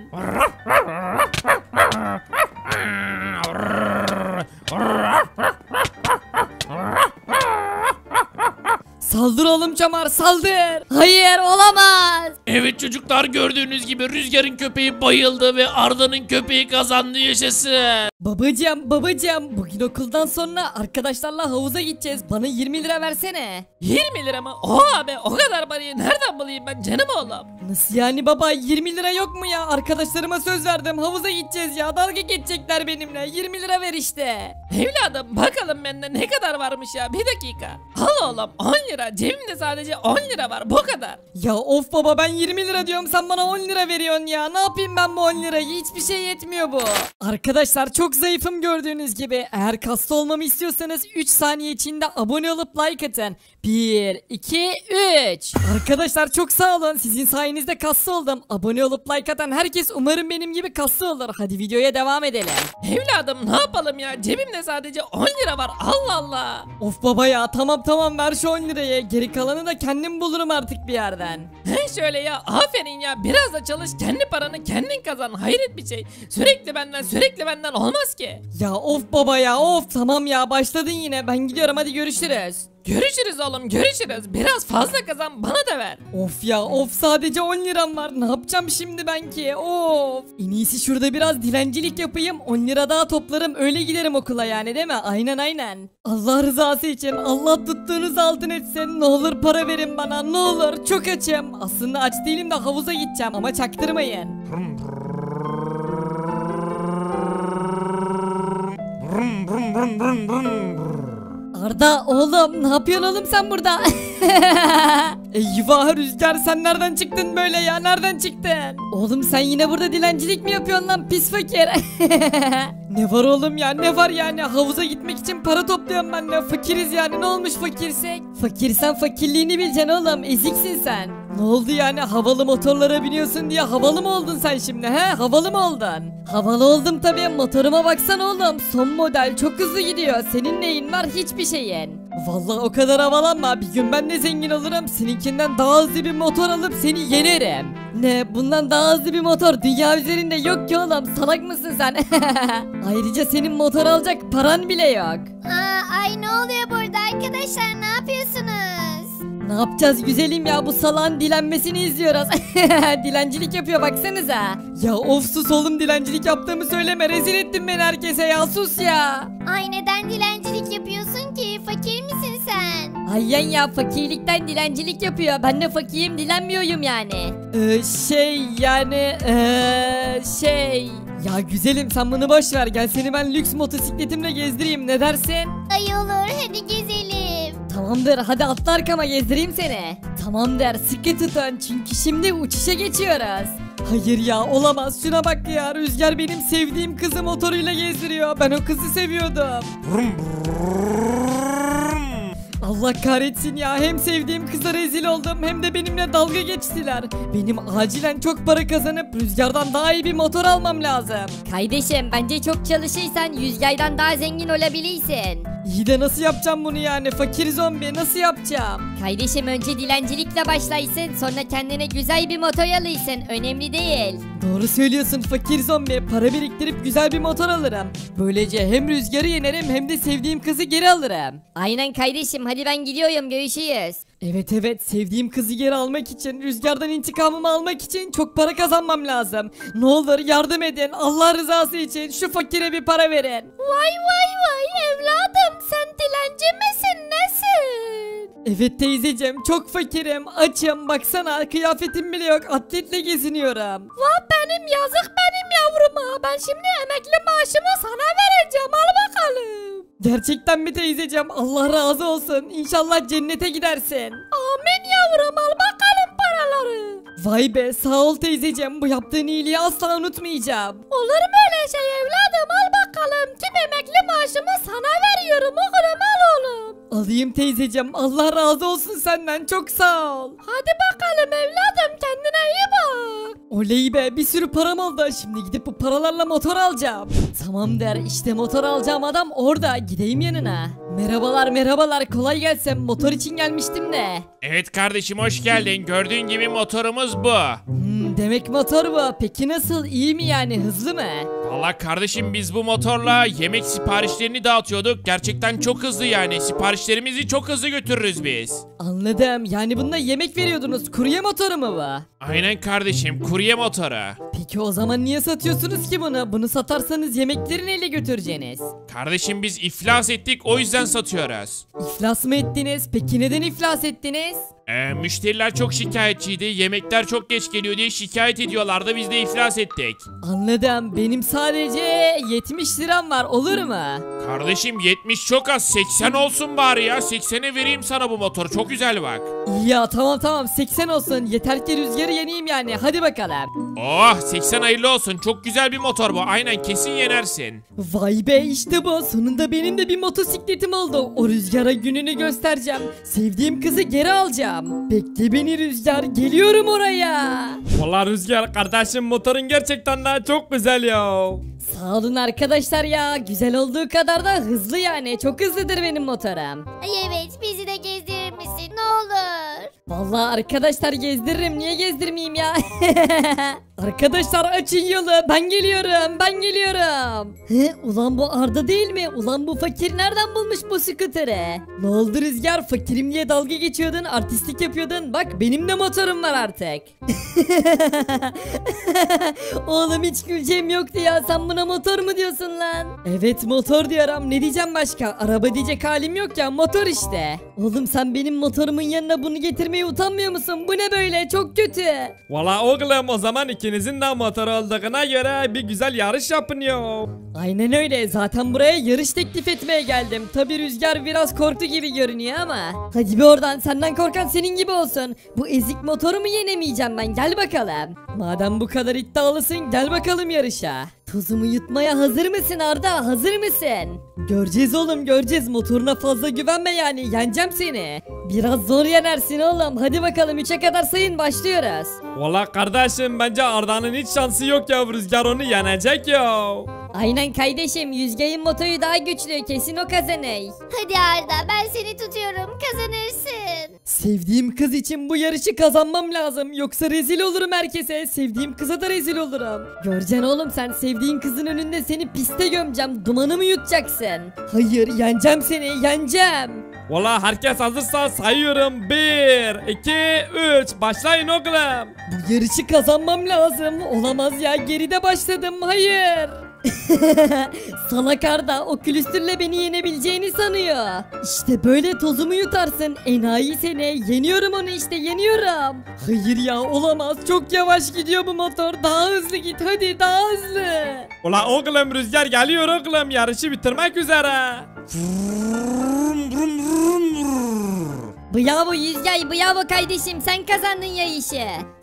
Saldır oğlum Çomar saldır. Hayır olamaz. Evet çocuklar, gördüğünüz gibi Rüzgar'ın köpeği bayıldı ve Arda'nın köpeği kazandı, yaşasın. Babacım babacım bugün okuldan sonra arkadaşlarla havuza gideceğiz. Bana yirmi lira versene. yirmi lira mı? Oha be, o kadar parayı nereden bulayım ben canım oğlum? Nasıl yani baba yirmi lira yok mu ya? Arkadaşlarıma söz verdim havuza gideceğiz ya. Dalga geçecekler benimle. yirmi lira ver işte. Evladım bakalım bende ne kadar varmış ya, bir dakika. Al oğlum on lira, cebimde sadece on lira var, bu kadar. Ya of baba ben yirmi lira diyorum sen bana on lira veriyorsun ya. Ne yapayım ben bu on lirayı? Hiçbir şey yetmiyor bu. Arkadaşlar çok zayıfım gördüğünüz gibi. Eğer kaslı olmamı istiyorsanız üç saniye içinde abone olup like atın. bir, iki, üç. Arkadaşlar çok sağ olun. Sizin sayenizde kaslı oldum. Abone olup like atan herkes umarım benim gibi kaslı olur. Hadi videoya devam edelim. Evladım ne yapalım ya, cebimde sadece on lira var, Allah Allah. Of baba ya tamam tamam ver şu on lirayı. Geri kalanı da kendim bulurum artık bir yerden. He şöyle ya, aferin ya, biraz da çalış, kendi paranı kendin kazan, hayret bir şey. Sürekli benden sürekli benden olmaz ki. Ya of baba ya of tamam ya başladın yine. Ben gidiyorum hadi görüşürüz. Görüşürüz oğlum görüşürüz, biraz fazla kazan bana da ver. Of ya of sadece on liram var. Ne yapacağım şimdi ben ki? Of. En iyisi şurada biraz dilencilik yapayım. on lira daha toplarım öyle giderim okula yani değil mi? Aynen aynen. Allah rızası için Allah tuttuğunuz altın etsin. Ne olur para verin bana ne olur. Çok açım. Aslında aç değilim de havuza gideceğim ama çaktırmayın. Arda oğlum ne yapıyorsun oğlum sen burada? Eyvah Rüzgar sen nereden çıktın böyle ya nereden çıktın? Oğlum sen yine burada dilencilik mi yapıyorsun lan pis fakir? Ne var oğlum ya ne var yani havuza gitmek için para topluyorum ben de fakiriz yani ne olmuş fakirsek? Fakirsen fakirliğini bileceksin oğlum eziksin sen. Ne oldu yani havalı motorlara biniyorsun diye havalı mı oldun sen şimdi he havalı mı oldun? Havalı oldum tabii motoruma baksana oğlum son model çok hızlı gidiyor senin neyin var hiçbir şeyin. Vallahi o kadar havalanma bir gün ben de zengin olurum seninkinden daha hızlı bir motor alıp seni yenerim. Ne bundan daha hızlı bir motor dünya üzerinde yok ki oğlum salak mısın sen? Ayrıca senin motor alacak paran bile yok. Aa, ay ne oluyor burada arkadaşlar ne yapıyorsunuz? Ne yapacağız güzelim ya bu salağın dilenmesini izliyoruz. Dilencilik yapıyor baksanıza. Ya of sus oğlum dilencilik yaptığımı söyleme rezil ettin beni herkese ya sus ya. Ay neden dilencilik yapıyorsun ki? Fakir misin sen? Ayyan ya fakirlikten dilencilik yapıyor. Ben de fakirim dilenmiyorum yani. Ee, şey yani ee, şey. Ya güzelim sen bunu boş ver gel seni ben lüks motosikletimle gezdireyim ne dersin? Ay olur hadi gezelim. Tamamdır hadi atla arkama gezdireyim seni. Tamamdır sıkı tutun çünkü şimdi uçuşa geçiyoruz. Hayır ya olamaz şuna bak ya Rüzgar benim sevdiğim kızı motoruyla gezdiriyor ben o kızı seviyordum. Allah kahretsin ya, hem sevdiğim kıza rezil oldum hem de benimle dalga geçtiler. Benim acilen çok para kazanıp Rüzgar'dan daha iyi bir motor almam lazım. Kardeşim bence çok çalışırsan Rüzgar'dan daha zengin olabilirsin. İyi de nasıl yapacağım bunu yani, fakir zombi nasıl yapacağım? Kardeşim önce dilencilikle başlaysın, sonra kendine güzel bir motor alırsın, önemli değil. Doğru söylüyorsun fakir zombi, para biriktirip güzel bir motor alırım. Böylece hem Rüzgar'ı yenerim hem de sevdiğim kızı geri alırım. Aynen kardeşim, hadi ben gidiyorum, görüşürüz. Evet evet, sevdiğim kızı geri almak için, Rüzgar'dan intikamımı almak için çok para kazanmam lazım. Ne olur yardım edin, Allah rızası için şu fakire bir para verin. Vay vay vay evladım, sen dilenci misin nesin? Evet teyzeciğim, çok fakirim, açım, baksana kıyafetim bile yok, atletle geziniyorum. Vah benim yazık benim yavruma, ben şimdi emekli maaşımı sana vereceğim, al bakalım. Gerçekten mi teyzeciğim? Allah razı olsun. İnşallah cennete gidersin. Amin yavrum, al bakalım paraları. Vay be, sağ ol teyzeciğim. Bu yaptığın iyiliği asla unutmayacağım. Olur mu öyle şey evladım, al bakalım. Tüm emekli maaşımı sana veriyorum oğlum, al oğlum. Alayım teyzeciğim. Allah razı olsun senden. Çok sağ ol. Hadi bakalım evladım, kendine iyi bak. Oley be, bir sürü param oldu. Şimdi gidip bu paralarla motor alacağım. Tamam der, işte motor alacağım adam orada. Gideyim yanına. Merhabalar merhabalar, kolay gelsin. Motor için gelmiştim de. Evet kardeşim, hoş geldin. Gördüğün gibi motorumuz bu. Hmm, demek motor bu. Peki nasıl, iyi mi yani, hızlı mı? Vallahi kardeşim, biz bu motorla yemek siparişlerini dağıtıyorduk. Gerçekten çok hızlı yani. Siparişlerimizi çok hızlı götürürüz biz. Anladım, yani bunda yemek veriyordunuz. Kurye motoru mu bu? Aynen kardeşim, kurye motoru. Peki o zaman niye satıyorsunuz ki bunu? Bunu satarsanız yemekleri neyle götüreceğiniz? Kardeşim biz iflas ettik, o yüzden satıyoruz. İflas mı ettiniz? Peki neden iflas ettiniz? Ee, müşteriler çok şikayetçiydi. Yemekler çok geç geliyor diye şikayet ediyorlardı. Biz de iflas ettik. Anladım. Benim sadece yetmiş liram var. Olur mu? Kardeşim yetmiş çok az. seksen olsun bari ya. seksene vereyim sana bu motor. Çok güzel bak. İyi ya, tamam tamam, seksen olsun. Yeter ki Rüzgar'ı yeneyim yani. Hadi bakalım. Oh, seksen hayırlı olsun. Çok güzel bir motor bu. Aynen, kesin yenersin. Vay be, işte bu. Sonunda benim de bir motosikletim oldu. O Rüzgar'a gününü göstereceğim. Sevdiğim kızı geri alacağım. Bekle beni Rüzgar. Geliyorum oraya. Vallahi Rüzgar kardeşim, motorun gerçekten de çok güzel ya. Sağ olun arkadaşlar ya, güzel olduğu kadar da hızlı yani, çok hızlıdır benim motorum. Ay evet, bizi de gezdirir misin ne olur? Vallahi arkadaşlar gezdiririm, niye gezdirmeyeyim ya? Arkadaşlar açın yolu. Ben geliyorum. Ben geliyorum. He, ulan bu Arda değil mi? Ulan bu fakir nereden bulmuş bu skuteri? Ne oldu Rüzgar? Fakirim diye dalga geçiyordun. Artistlik yapıyordun. Bak benim de motorum var artık. Oğlum hiç güleceğim yoktu ya, sen buna motor mu diyorsun lan? Evet motor diyorum. Ne diyeceğim başka? Araba diyecek halim yok ya. Motor işte. Oğlum sen benim motorumun yanına bunu getirmeye utanmıyor musun? Bu ne böyle, çok kötü. Vallahi oğlum, o zaman ikinizin de motor olduğuna göre bir güzel yarış yapın ya. Aynen öyle. Zaten buraya yarış teklif etmeye geldim. Tabi Rüzgar biraz korktu gibi görünüyor ama. Hadi bir oradan, senden korkan senin gibi olsun. Bu ezik motorumu yenemeyeceğim ben, gel bakalım. Madem bu kadar iddialısın, gel bakalım yarışa. Tuzumu yutmaya hazır mısın Arda, hazır mısın? Göreceğiz oğlum, göreceğiz. Motoruna fazla güvenme yani. Yeneceğim seni. Biraz zor yenersin oğlum, hadi bakalım üçe kadar sayın, başlıyoruz. Vallahi kardeşim, bence Arda'nın hiç şansı yok ya, Rüzgar onu yenecek ya. Aynen kardeşim, Yüzgay'ın motoru daha güçlü, kesin o kazanır. Hadi Arda, ben seni tutuyorum, kazanırsın. Sevdiğim kız için bu yarışı kazanmam lazım. Yoksa rezil olurum herkese. Sevdiğim kıza da rezil olurum. Göreceksin oğlum, sen sevdiğin kızın önünde seni piste gömeceğim, dumanı mı yutacaksın? Hayır, yeneceğim seni, yeneceğim. Vallahi herkes hazırsa sayıyorum. bir, iki, üç. Başlayın oğlum. Bu yarışı kazanmam lazım. Olamaz ya, geride başladım. Hayır. Salak Arda, o külüstürle beni yenebileceğini sanıyor. İşte böyle tozumu yutarsın, enayi seni. Yeniyorum onu işte, yeniyorum. Hayır ya, olamaz. Çok yavaş gidiyor bu motor. Daha hızlı git hadi, daha hızlı. Ula oğlum, Rüzgar geliyor oğlum, yarışı bitirmek üzere. Bravo Yüzgay, bravo kardeşim, sen kazandın yarışı.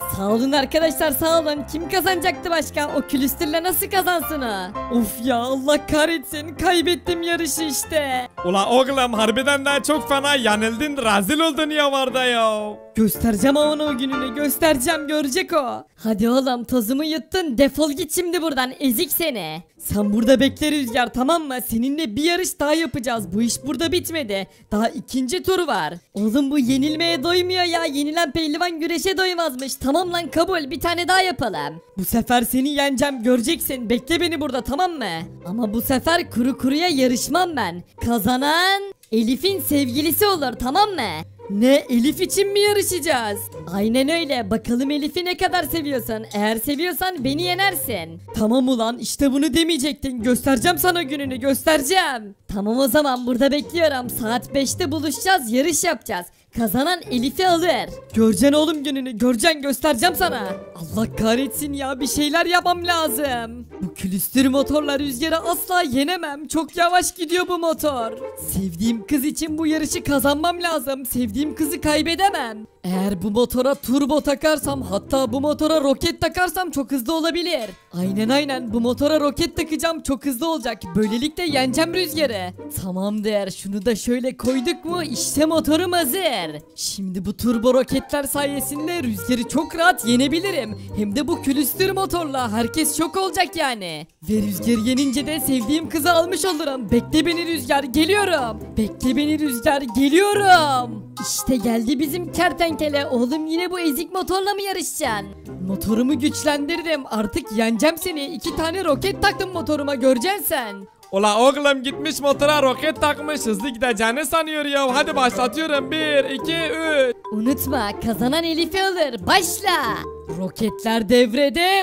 Sağ olun arkadaşlar sağ olun. Kim kazanacaktı başka? O külüstürle nasıl kazansın o? Of ya Allah kahretsin kaybettim yarışı işte. Ula oğlum harbiden de çok fena yenildin, rezil oldun ya varda ya. Göstereceğim ona o gününü göstereceğim görecek o. Hadi oğlum tozumu yuttun defol git şimdi buradan ezik seni. Sen burada bekle Rüzgar tamam mı? Seninle bir yarış daha yapacağız. Bu iş burada bitmedi. Daha ikinci tur var. Oğlum bu yenilmeye doymuyor ya. Yenilen pehlivan güreşe doymazmış. Tamam lan kabul bir tane daha yapalım. Bu sefer seni yeneceğim göreceksin. Bekle beni burada tamam mı? Ama bu sefer kuru kuruya yarışmam ben. Kazanan Elif'in sevgilisi olur tamam mı? Ne Elif için mi yarışacağız? Aynen öyle. Bakalım Elif'i ne kadar seviyorsun. Eğer seviyorsan beni yenersin. Tamam ulan işte bunu demeyecektin. Göstereceğim sana gününü göstereceğim. Tamam o zaman burada bekliyorum. Saat beşte buluşacağız yarış yapacağız. Kazanan Elif'i alır. Göreceksin oğlum gününü göreceksin göstereceğim sana. Allah kahretsin ya bir şeyler yapmam lazım. Bu külüstür motorla Rüzgar'ı asla yenemem. Çok yavaş gidiyor bu motor. Sevdiğim kız için bu yarışı kazanmam lazım. Sevdiğim kızı kaybedemem. Eğer bu motora turbo takarsam hatta bu motora roket takarsam çok hızlı olabilir. Aynen aynen bu motora roket takacağım çok hızlı olacak. Böylelikle yeneceğim Rüzgar'ı. Tamamdır şunu da şöyle koyduk mu işte motorum hazır. Şimdi bu turbo roketler sayesinde Rüzgar'ı çok rahat yenebilirim. Hem de bu külüstür motorla herkes şok olacak yani. Ve Rüzgar'ı yenince de sevdiğim kızı almış olurum. Bekle beni Rüzgar geliyorum. Bekle beni Rüzgar geliyorum. İşte geldi bizim kertenkele. Oğlum yine bu ezik motorla mı yarışacaksın? Motorumu güçlendirdim. Artık yeneceğim seni. İki tane roket taktım motoruma göreceksin sen. Ula oğlum gitmiş motora roket takmış, hızlı gideceğini sanıyor ya. Hadi başlatıyorum. bir, iki, üç. Unutma kazanan Elif'i alır. Başla. Roketler devrede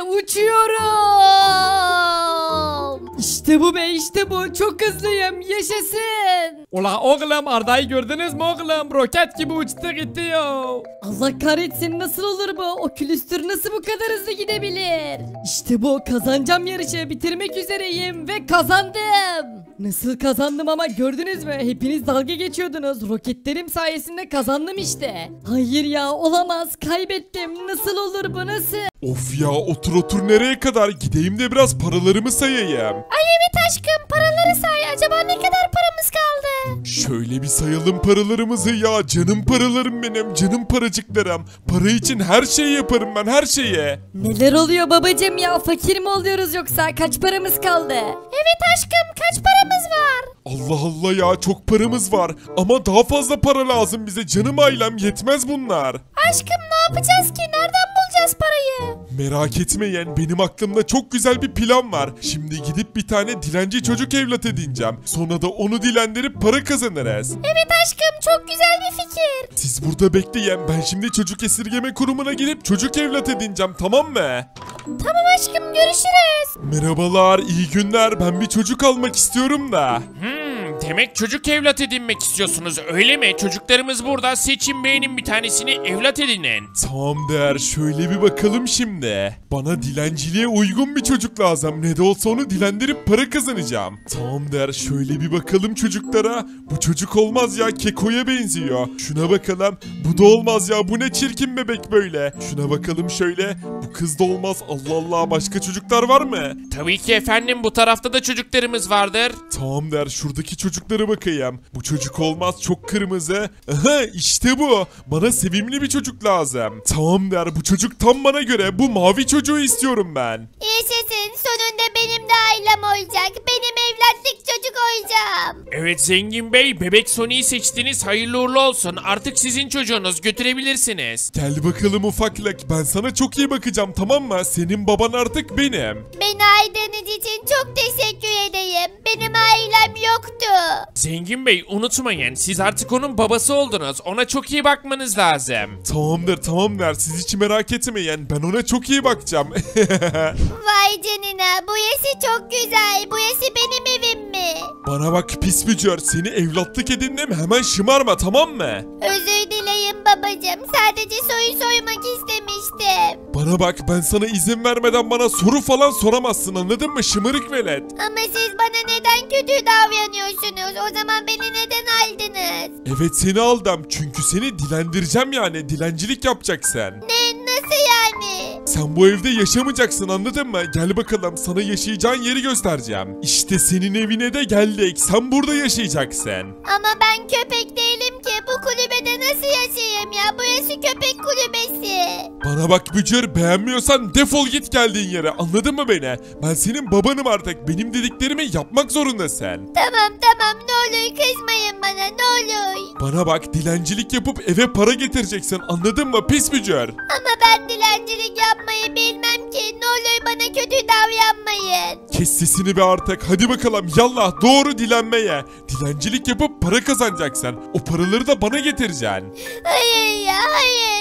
uçuyorum. İşte bu be işte bu. Çok hızlıyım. Yaşasın. Ula oğlum Arda'yı gördünüz mü oğlum? Roket gibi uçtu gitti ya. Allah kahretsin nasıl olur bu? O külüstür nasıl bu kadar hızlı gidebilir? İşte bu kazanacağım yarışı bitirmek üzereyim ve kazandım. Nasıl kazandım ama gördünüz mü? Hepiniz dalga geçiyordunuz. Roketlerim sayesinde kazandım işte. Hayır ya olamaz kaybettim. Nasıl olur bu nasıl? Of ya otur otur nereye kadar gideyim de biraz paralarımı sayayım. Ay evet aşkım paraları say. Acaba ne kadar paramız kaldı? Şöyle bir sayalım paralarımızı ya canım paralarım benim canım paracıklarım. Para için her şeyi yaparım ben her şeyi. Neler oluyor babacım ya? Fakir mi oluyoruz yoksa? Kaç paramız kaldı? Evet aşkım kaç paramız var? Allah Allah ya çok paramız var ama daha fazla para lazım bize canım ailem yetmez bunlar. Aşkım ne yapacağız ki? Nereden bulacağız parayı? Merak etmeyin benim aklımda çok güzel bir plan var. Şimdi gidip bir tane dilenci çocuk evlat edineceğim. Sonra da onu dilendirip para kazanırız. Evet aşkım çok güzel bir fikir. Siz burada bekleyin ben şimdi çocuk esirgeme kurumuna gidip çocuk evlat edineceğim tamam mı? Tamam aşkım görüşürüz. Merhabalar iyi günler ben bir çocuk almak istiyorum da. Hmm, demek çocuk evlat edinmek istiyorsunuz öyle mi? Çocuklarımız burada seçin beğenin bir tanesini evlat edinin. Tamamdır şöyle bir bakalım şimdi. Bana dilenciliğe uygun bir çocuk lazım. Ne de olsa onu dilendirip para kazanacağım. Tamamdır şöyle bir bakalım çocuklara. Bu çocuk olmaz ya kekoya benziyor. Şuna bakalım. Bu da olmaz ya bu ne çirkin bebek böyle. Şuna bakalım şöyle. Bu kız da olmaz. Allah Allah başka çocuklar var mı? Tabii ki efendim bu tarafta da çocuklarımız vardır. Tamam der şuradaki çocuklara bakayım. Bu çocuk olmaz çok kırmızı. Aha işte bu. Bana sevimli bir çocuk lazım. Tamam der bu çocuk tam bana göre. Bu mavi çocuğu istiyorum ben. Yaşasın sonunda benim de ailem olacak. Benim evlatlık çocuk olacağım. Evet Zengin Bey bebek Sony'yi seçtiniz hayırlı uğurlu olsun. Artık sizin çocuğunuz götürebilirsiniz. Gel bakalım ufaklık. Ben sana çok iyi bakacağım tamam mı? Senin baban artık benim. Beni aydınız için çok teşekkür edeyim. Benim ailem yoktu. Zengin Bey unutmayın siz artık onun babası oldunuz. Ona çok iyi bakmanız lazım. Tamamdır tamamdır siz hiç merak etmeyin. Ben ona çok iyi bakacağım. Vay canına bu yesi çok güzel. Bu yesi benim evim mi? Bana bak pis bücür. Seni evlatlık edindim hemen şımarma tamam mı? Özür dileyim babacığım. Sadece soyu soymak istemiştim. Bana bak ben sana izin vermeden bana soru falan soramazsın anladın mı şımarık velet. Ama siz bana neden kötü davranıyorsunuz? O zaman beni neden aldınız? Evet seni aldım çünkü seni dilendireceğim yani dilencilik yapacaksın. Ne Nasıl yani? Sen bu evde yaşamayacaksın, anladın mı? Gel bakalım, sana yaşayacağın yeri göstereceğim. İşte senin evine de geldik. Sen burada yaşayacaksın. Ama ben köpek değilim ki. Bu kulübede nasıl yaşayayım ya? Burası köpek kulübesi. Bana bak Bücür, beğenmiyorsan defol git geldiğin yere, anladın mı beni? Ben senin babanım artık. Benim dediklerimi yapmak zorundasın. Tamam tamam, ne olur kızmayın bana, ne olur. Bana bak, dilencilik yapıp eve para getireceksin, anladın mı pis Bücür? Ama ben dilencilik yapmayı bilmem ki. Ne olur bana kötü davranmayın. Kes sesini be artık, hadi bakalım yallah doğru dilenmeye. Dilencilik yapıp para kazanacaksın. O paraları da bana getireceksin. Hayır ya, hayır.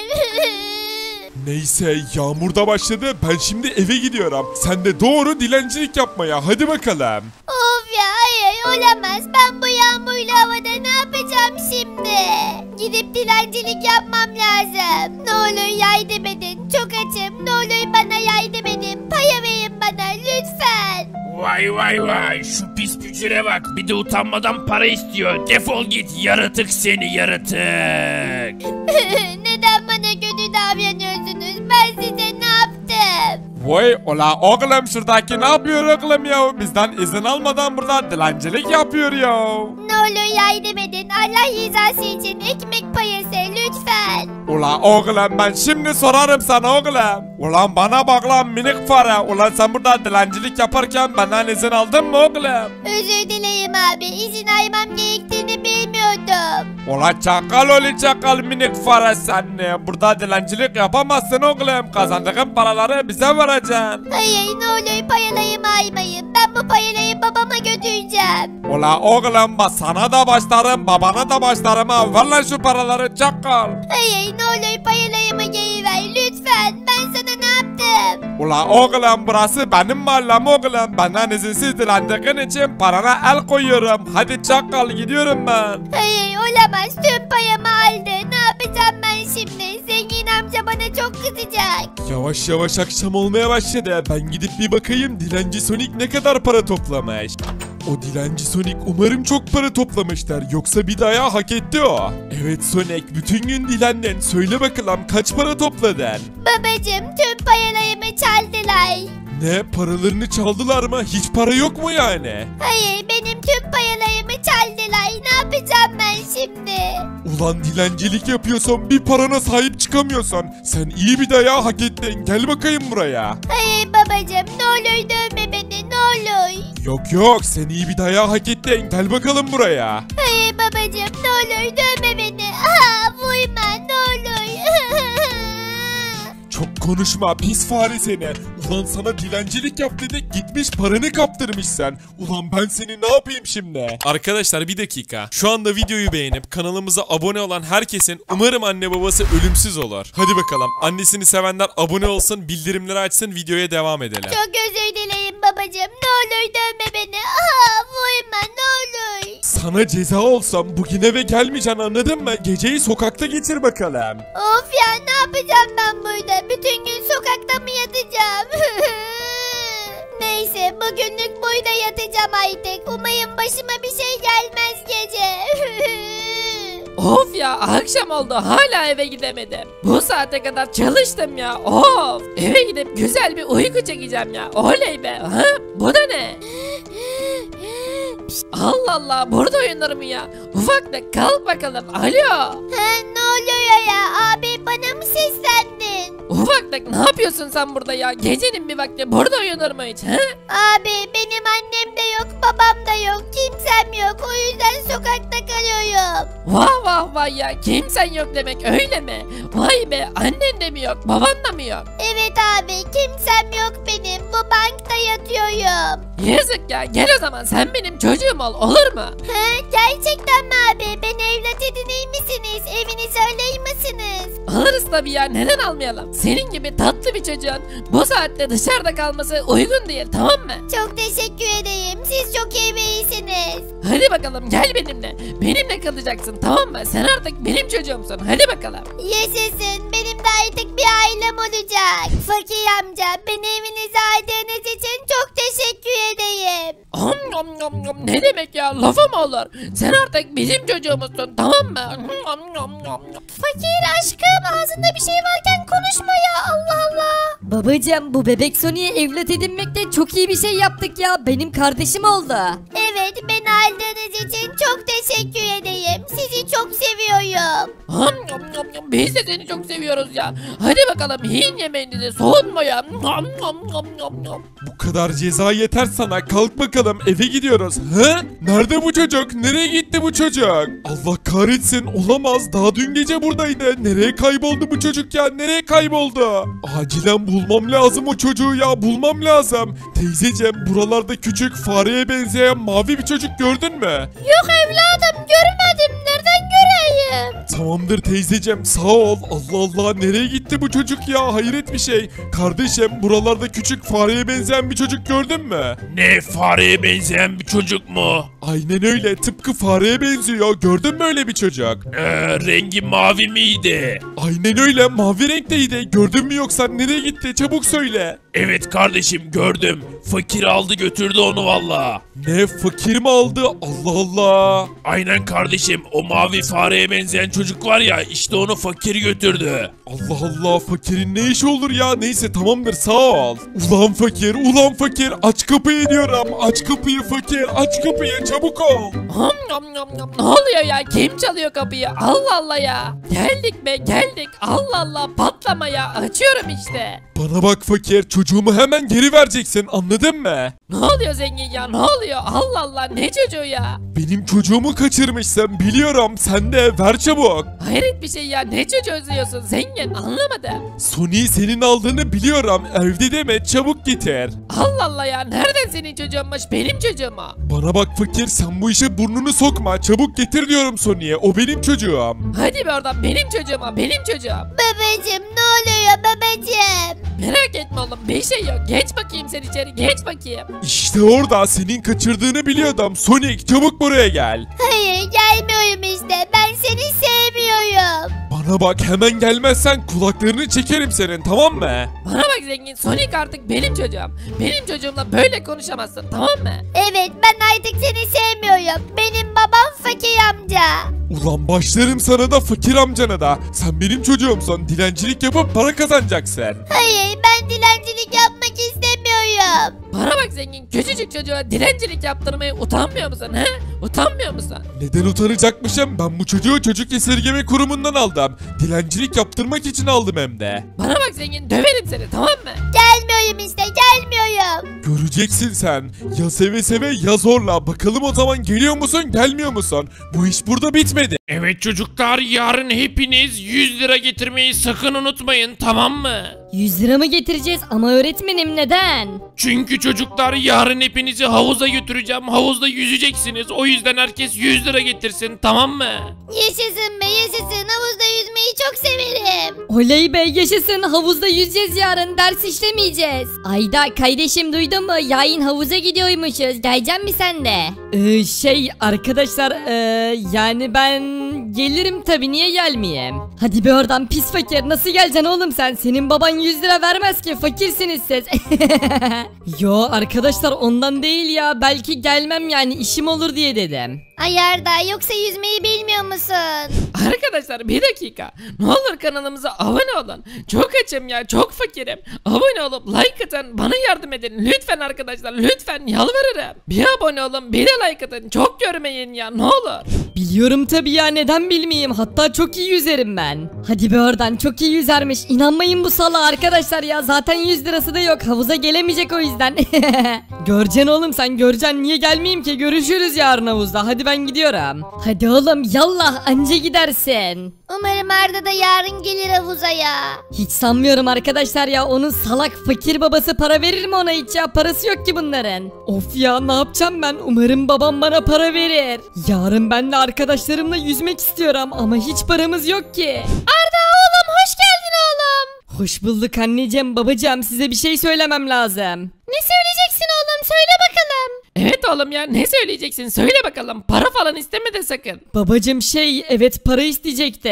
Neyse, yağmur da başladı, ben şimdi eve gidiyorum. Sen de doğru dilencilik yapmaya, hadi bakalım. Of ya, hayır olamaz. Ben bu yağmurlu havada ne yapacağım şimdi? Gidip dilencilik yapmam lazım. Ne olur yardım edin. Çok açım. Ne olur bana yardım edin. Paya verin bana lütfen. Vay vay vay, şu pis bücüre bak, bir de utanmadan para istiyor. Defol git yaratık seni, yaratık. Neden bana kötü davranıyorsunuz? Ben size ne yaptım? Vay ola oğlum, şuradaki ne yapıyor oğlum ya? Bizden izin almadan burada dilencilik yapıyor ya. Ne olur yardım edin. Allah rızası için ekmek payası lütfen. Ula oğlum, ben şimdi sorarım sana oğlum. Ulan bana bak lan minik fare. Ulan sen burada dilencilik yaparken benden izin aldın mı oğlum? Özür dileyim abi. İzin almam gerektiğini bilmiyordum. Ulan çakal oğlu çakal minik fare sen ne? Burada dilencilik yapamazsın oğlum. Kazandığın paraları bize vereceksin. Hayır, ne olur payalayımı almayın. Ben bu payalayı babama götüreceğim. Ula oğlum bak, sana da başlarım babana da başlarım ha. Ver lan şu paraları çakal. Hayır, ne olur payalayımı geri ver lütfen. Ben sana ne yaptım? Ula oğlum, burası benim mahallem oğlum. Benden izinsiz dilendiğin için parana el koyuyorum. Hadi çakal, gidiyorum ben. Hayır olamaz, tüm payamı aldı. Ne yapacağım ben şimdi? Zengin amca bana çok kızacak. Yavaş yavaş akşam olmaya başladı. Ben gidip bir bakayım dilenci Sonic ne kadar para toplamış. O dilenci Sonic umarım çok para toplamışlar, yoksa bir dayağı hak etti o. Evet Sonic, bütün gün dilendin. Söyle bakalım kaç para topladın? Babacım, tüm payalayımı çaldılar. Ne, paralarını çaldılar mı? Hiç para yok mu yani? Hayır, benim tüm payalayımı çaldılar. Ne yapacağım ben şimdi? Ulan dilencilik yapıyorsan bir parana sahip çıkamıyorsan sen iyi bir dayağı hak ettin. Gel bakayım buraya. Hayır babacım, ne olur dövme beni, ne olur. Yok yok, sen iyi bir dayağı hak ettin. Gel bakalım buraya. Hayır babacım, ne olur dövme beni. Aa, vurma ne olur. Çok konuşma pis fare seni. Ulan sana dilencilik yap dedik, gitmiş paranı kaptırmış sen. Ulan ben seni ne yapayım şimdi? Arkadaşlar bir dakika. Şu anda videoyu beğenip kanalımıza abone olan herkesin umarım anne babası ölümsüz olur. Hadi bakalım, annesini sevenler abone olsun, bildirimleri açsın, videoya devam edelim. Çok özür dileyim babacım, ne olur dövme beni. Aa, vurma ne olur. Sana ceza olsam bugün eve gelmeyeceksin, anladın mı? Geceyi sokakta geçir bakalım. Of ya, ne yapacağım ben burada? Bütün gün sokakta mı yatacağım? Neyse, bugünlük burada yatacağım artık. Umarım başıma bir şey gelmez gece. Of ya, akşam oldu hala eve gidemedim. Bu saate kadar çalıştım ya. Of, eve gidip güzel bir uyku çekeceğim ya. Oley be. Ha? Bu da ne? Allah Allah, burada oynarım ya. Ufaklık kalk bakalım. Alo. Ha, ne oluyor ya? Abi bana mı seslendin? Ufaklık ne yapıyorsun sen burada ya? Gecenin bir vakti burada uyunur mu hiç? He? Abi benim annem de yok, babam da yok, kimsem yok. O yüzden sokakta kalıyorum. Vah vah vah ya, kimsen yok demek öyle mi? Vay be, annen de mi yok, baban da mı yok? Evet abi, kimsem yok benim. Bu bankta yatıyorum. Yazık ya, gel o zaman sen benim çocuğum ol, olur mu? Ha, gerçekten mi abi? Beni evlat edinir misiniz? Evini söyler misiniz? Alırız tabii ya, neden almayalım? Senin gibi tatlı bir çocuğun bu saatte dışarıda kalması uygun değil, tamam mı? Çok teşekkür edeyim. Siz çok iyi birisiniz. Hadi bakalım gel benimle. Benimle kalacaksın, tamam mı? Sen artık benim çocuğumsun, hadi bakalım. Yaşasın. Benim de artık bir ailem olacak. Fakir amca, beni evinize aldığınız için çok teşekkür edeyim. Om Ne demek ya, lafı mı olur? Sen artık bizim çocuğumuzsun, tamam mı? Fakir aşkım, ağzında bir şey varken konuşma ya, Allah Allah. Babacım, bu bebek Sony'ye evlat edinmekte çok iyi bir şey yaptık ya. Benim kardeşim oldu. Evet, beni aldığınız için çok teşekkür edeyim. Sizi çok seviyorum. Biz de seni çok seviyoruz ya. Hadi bakalım, yiyin yemeğinizi, soğutmayın. Bu kadar ceza yeter sana. Kalk bakalım, eve gidiyoruz. He? Nerede bu çocuk? Nereye gitti bu çocuk? Allah kahretsin, olamaz. Daha dün gece buradaydı. Nereye kayboldu bu çocuk ya? Nereye kayboldu? Acilen bulmam lazım o çocuğu ya. Bulmam lazım. Teyzeciğim, buralarda küçük fareye benzeyen mavi bir çocuk gördün mü? Yok evladım, görmedim. Nereden göreyim? Tamamdır teyzeciğim, sağ ol. Allah Allah, nereye gitti bu çocuk ya? Hayret bir şey. Kardeşim, buralarda küçük fareye benzeyen bir çocuk gördün mü? Ne, fareye benzeyen bir çocuk mu? Aynen öyle, tıpkı fareye benziyor. Gördün mü öyle bir çocuk? Ee, rengi mavi miydi? Aynen öyle, mavi renkteydi. Gördün mü yoksa nereye gitti? Çabuk söyle. Evet kardeşim, gördüm. Fakir aldı götürdü onu valla. Ne, fakir mi aldı? Allah Allah. Aynen kardeşim, o mavi fareye benzeyen çocuk var ya, işte onu fakir götürdü. Allah Allah, fakirin ne işi olur ya? Neyse tamamdır, sağ ol. Ulan fakir, ulan fakir, aç kapıyı diyorum. Aç kapıyı fakir, aç kapıyı, çabuk ol. Ne oluyor ya? Kim çalıyor kapıyı? Allah Allah ya. Geldik be, geldik. Allah Allah, patlama ya. Açıyorum işte. Bana bak fakir, çocuğumu hemen geri vereceksin, anladın mı? Ne oluyor zengin ya? Ne oluyor? Allah Allah, ne çocuğu ya? Benim çocuğumu kaçırmışsın, biliyorum. Sen de ver çabuk. Hayret bir şey ya. Ne çocuğu özlüyorsun zengin? Anlamadım. Sony senin aldığını biliyorum. Evde deme, çabuk getir. Allah Allah ya. Nereden senin çocuğunmuş? Benim çocuğum o. Bana bak fakir, sen bu işe burnunu sokma. Çabuk getir diyorum Sony'ye. O benim çocuğum. Hadi be oradan, benim çocuğum o. Benim çocuğum. Babacım, ne oluyor babacım? Merak etme oğlum, bir şey yok. Geç bakayım sen içeri, geç bakayım. İşte orada, senin kaçırdığını biliyordum. Sonic, çabuk buraya gel. Hayır, gelmiyorum işte. Ben seni sevmiyorum. Bana bak, hemen gelmezsen kulaklarını çekerim senin, tamam mı? Bana bak zengin, Sonic artık benim çocuğum. Benim çocuğumla böyle konuşamazsın, tamam mı? Evet, ben artık seni sevmiyorum. Benim babam fakir amca. Ulan başlarım sana da, fakir amcana da. Sen benim çocuğumsun. Dilencilik yapıp para kazanacaksın. Hayır, ben dilencilik yapmak istemiyorum. Bana bak zengin, küçücük çocuğa dilencilik yaptırmaya utanmıyor musun he? Utanmıyor musun? Neden utanacakmışım? Ben bu çocuğu çocuk esirgeme kurumundan aldım. Dilencilik yaptırmak için aldım hem de. Bana bak zengin, döverim seni, tamam mı? Gelmiyorum işte, gelmiyorum. Göreceksin sen. Ya seve seve ya zorla. Bakalım o zaman, geliyor musun gelmiyor musun? Bu iş burada bitmedi. Evet çocuklar, yarın hepiniz yüz lira getirmeyi sakın unutmayın, tamam mı? yüz lira mı getireceğiz ama öğretmenim neden? Çünkü çocuklar, yarın hepinizi havuza götüreceğim. Havuzda yüzeceksiniz. O yüzden herkes yüz lira getirsin, tamam mı? Yaşasın be, yaşasın. Havuzda yüzmeyi çok severim. Oley be, yaşasın, havuzda yüzeceğiz yarın, ders işlemeyeceğiz. Ayda kardeşim, duydun mu? Yayın havuza gidiyormuşuz, gelecek mi sen de? Ee, şey arkadaşlar, ee, yani ben gelirim tabi, niye gelmeyeyim? Hadi be oradan pis fakir, nasıl geleceksin oğlum sen? Senin baban yüz lira vermez ki, fakirsiniz siz. Yo arkadaşlar, ondan değil ya, belki gelmem yani, işim olur diye dedim. Ayarda, yoksa yüzmeyi bilmiyor musun? Arkadaşlar bir dakika. Ne olur kanalımıza abone olun. Çok açım ya, çok fakirim. Abone olup like atın, bana yardım edin. Lütfen arkadaşlar, lütfen yalvarırım. Bir abone olun, bir de like atın. Çok görmeyin ya, ne olur. Biliyorum tabi ya, neden bilmeyeyim, hatta çok iyi yüzerim ben. Hadi be oradan, çok iyi yüzermiş, inanmayın bu sala arkadaşlar ya, zaten yüz lirası da yok, havuza gelemeyecek o yüzden. Göreceksin oğlum, sen göreceksin, niye gelmeyeyim ki, görüşürüz yarın havuzda, hadi ben gidiyorum. Hadi oğlum yallah, anca gidersin. Umarım Arda da yarın gelir havuza ya. Hiç sanmıyorum arkadaşlar ya, onun salak fakir babası para verir mi ona hiç ya, parası yok ki bunların. Of ya, ne yapacağım ben, umarım babam bana para verir. Yarın ben de arkadaşlarımla yüzmek istiyorum ama hiç paramız yok ki. Arda oğlum, hoş geldin oğlum. Hoş bulduk anneciğim, babacığım, size bir şey söylemem lazım. Ne söyleyeceksin oğlum, söyle bakalım. Evet oğlum ya, ne söyleyeceksin, söyle bakalım. Para falan isteme de sakın. Babacığım şey, evet para isteyecektim.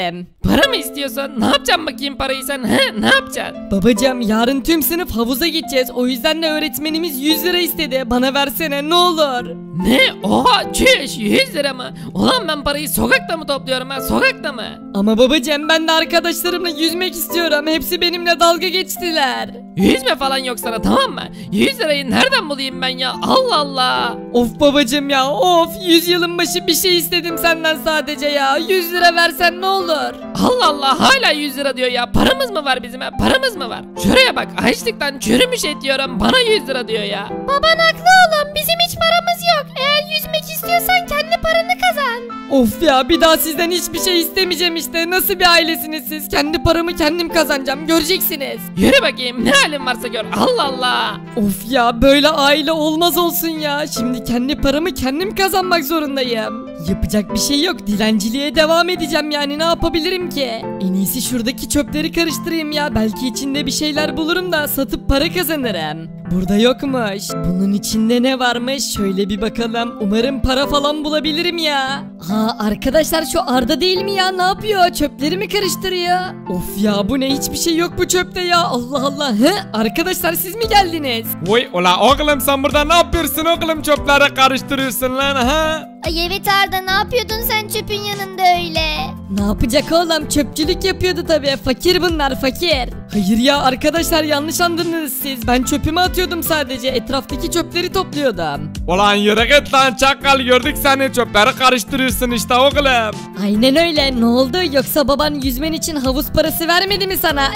Para mı istiyorsun? Ne yapacaksın bakayım parayı sen? He? Ne yapacaksın? Babacım yarın tüm sınıf havuza gideceğiz. O yüzden de öğretmenimiz yüz lira istedi. Bana versene ne olur. Ne? Oha çüş yüz lira mı? Ulan ben parayı sokakta mı topluyorum ha? Sokakta mı? Ama babacım ben de arkadaşlarımla yüzmek istiyorum. Hepsi benimle dalga geçtiler. Yüzme falan yok sana tamam mı? yüz lirayı nereden bulayım ben ya? Allah Allah. Of babacım ya of, yüz yılın başı bir şey istedim senden sadece ya. yüz lira versen ne olur? Allah Allah hala yüz lira diyor ya. Paramız mı var bizim ha? Paramız mı var? Şuraya bak açlıktan çürümüş et diyorum. Bana yüz lira diyor ya. Baban haklı oğlum, bizim hiç paramız yok. Eğer yüzmek istiyorsan kendi paranı kazan. Of ya bir daha sizden hiçbir şey istemeyeceğim işte. Nasıl bir ailesiniz siz? Kendi paramı kendim kazanacağım, göreceksiniz. Yürü bakayım ne halin varsa gör. Allah Allah. Of ya böyle aile olmaz olsun ya. Şimdi kendi paramı kendim kazanmak zorundayım. Yapacak bir şey yok. Dilenciliğe devam edeceğim yani, ne yapabilirim ki? En iyisi şuradaki çöpleri karıştırayım ya. Belki içinde bir şeyler bulurum da satıp para kazanırım. Burada yokmuş. Bunun içinde ne varmış? Şöyle bir bakalım. Umarım para falan bulabilirim ya. Ha arkadaşlar şu Arda değil mi ya, ne yapıyor, çöpleri mi karıştırıyor? Of ya bu ne, hiçbir şey yok bu çöpte ya. Allah Allah. He? Arkadaşlar siz mi geldiniz? Vay ula oğlum sen burada ne yapıyorsun oğlum, çöpleri karıştırıyorsun lan ha? Ay evet Arda, ne yapıyordun sen çöpün yanında öyle? Ne yapacak oğlum, çöpçülük yapıyordu tabii, fakir bunlar fakir. Hayır ya arkadaşlar, yanlış anladınız siz. Ben çöpümü atıyordum sadece. Etraftaki çöpleri topluyordum. Ulan yürü git lan çakal, gördük seni çöpleri karıştırıyorsun işte oğlum. Aynen öyle, ne oldu yoksa baban yüzmen için havuz parası vermedi mi sana?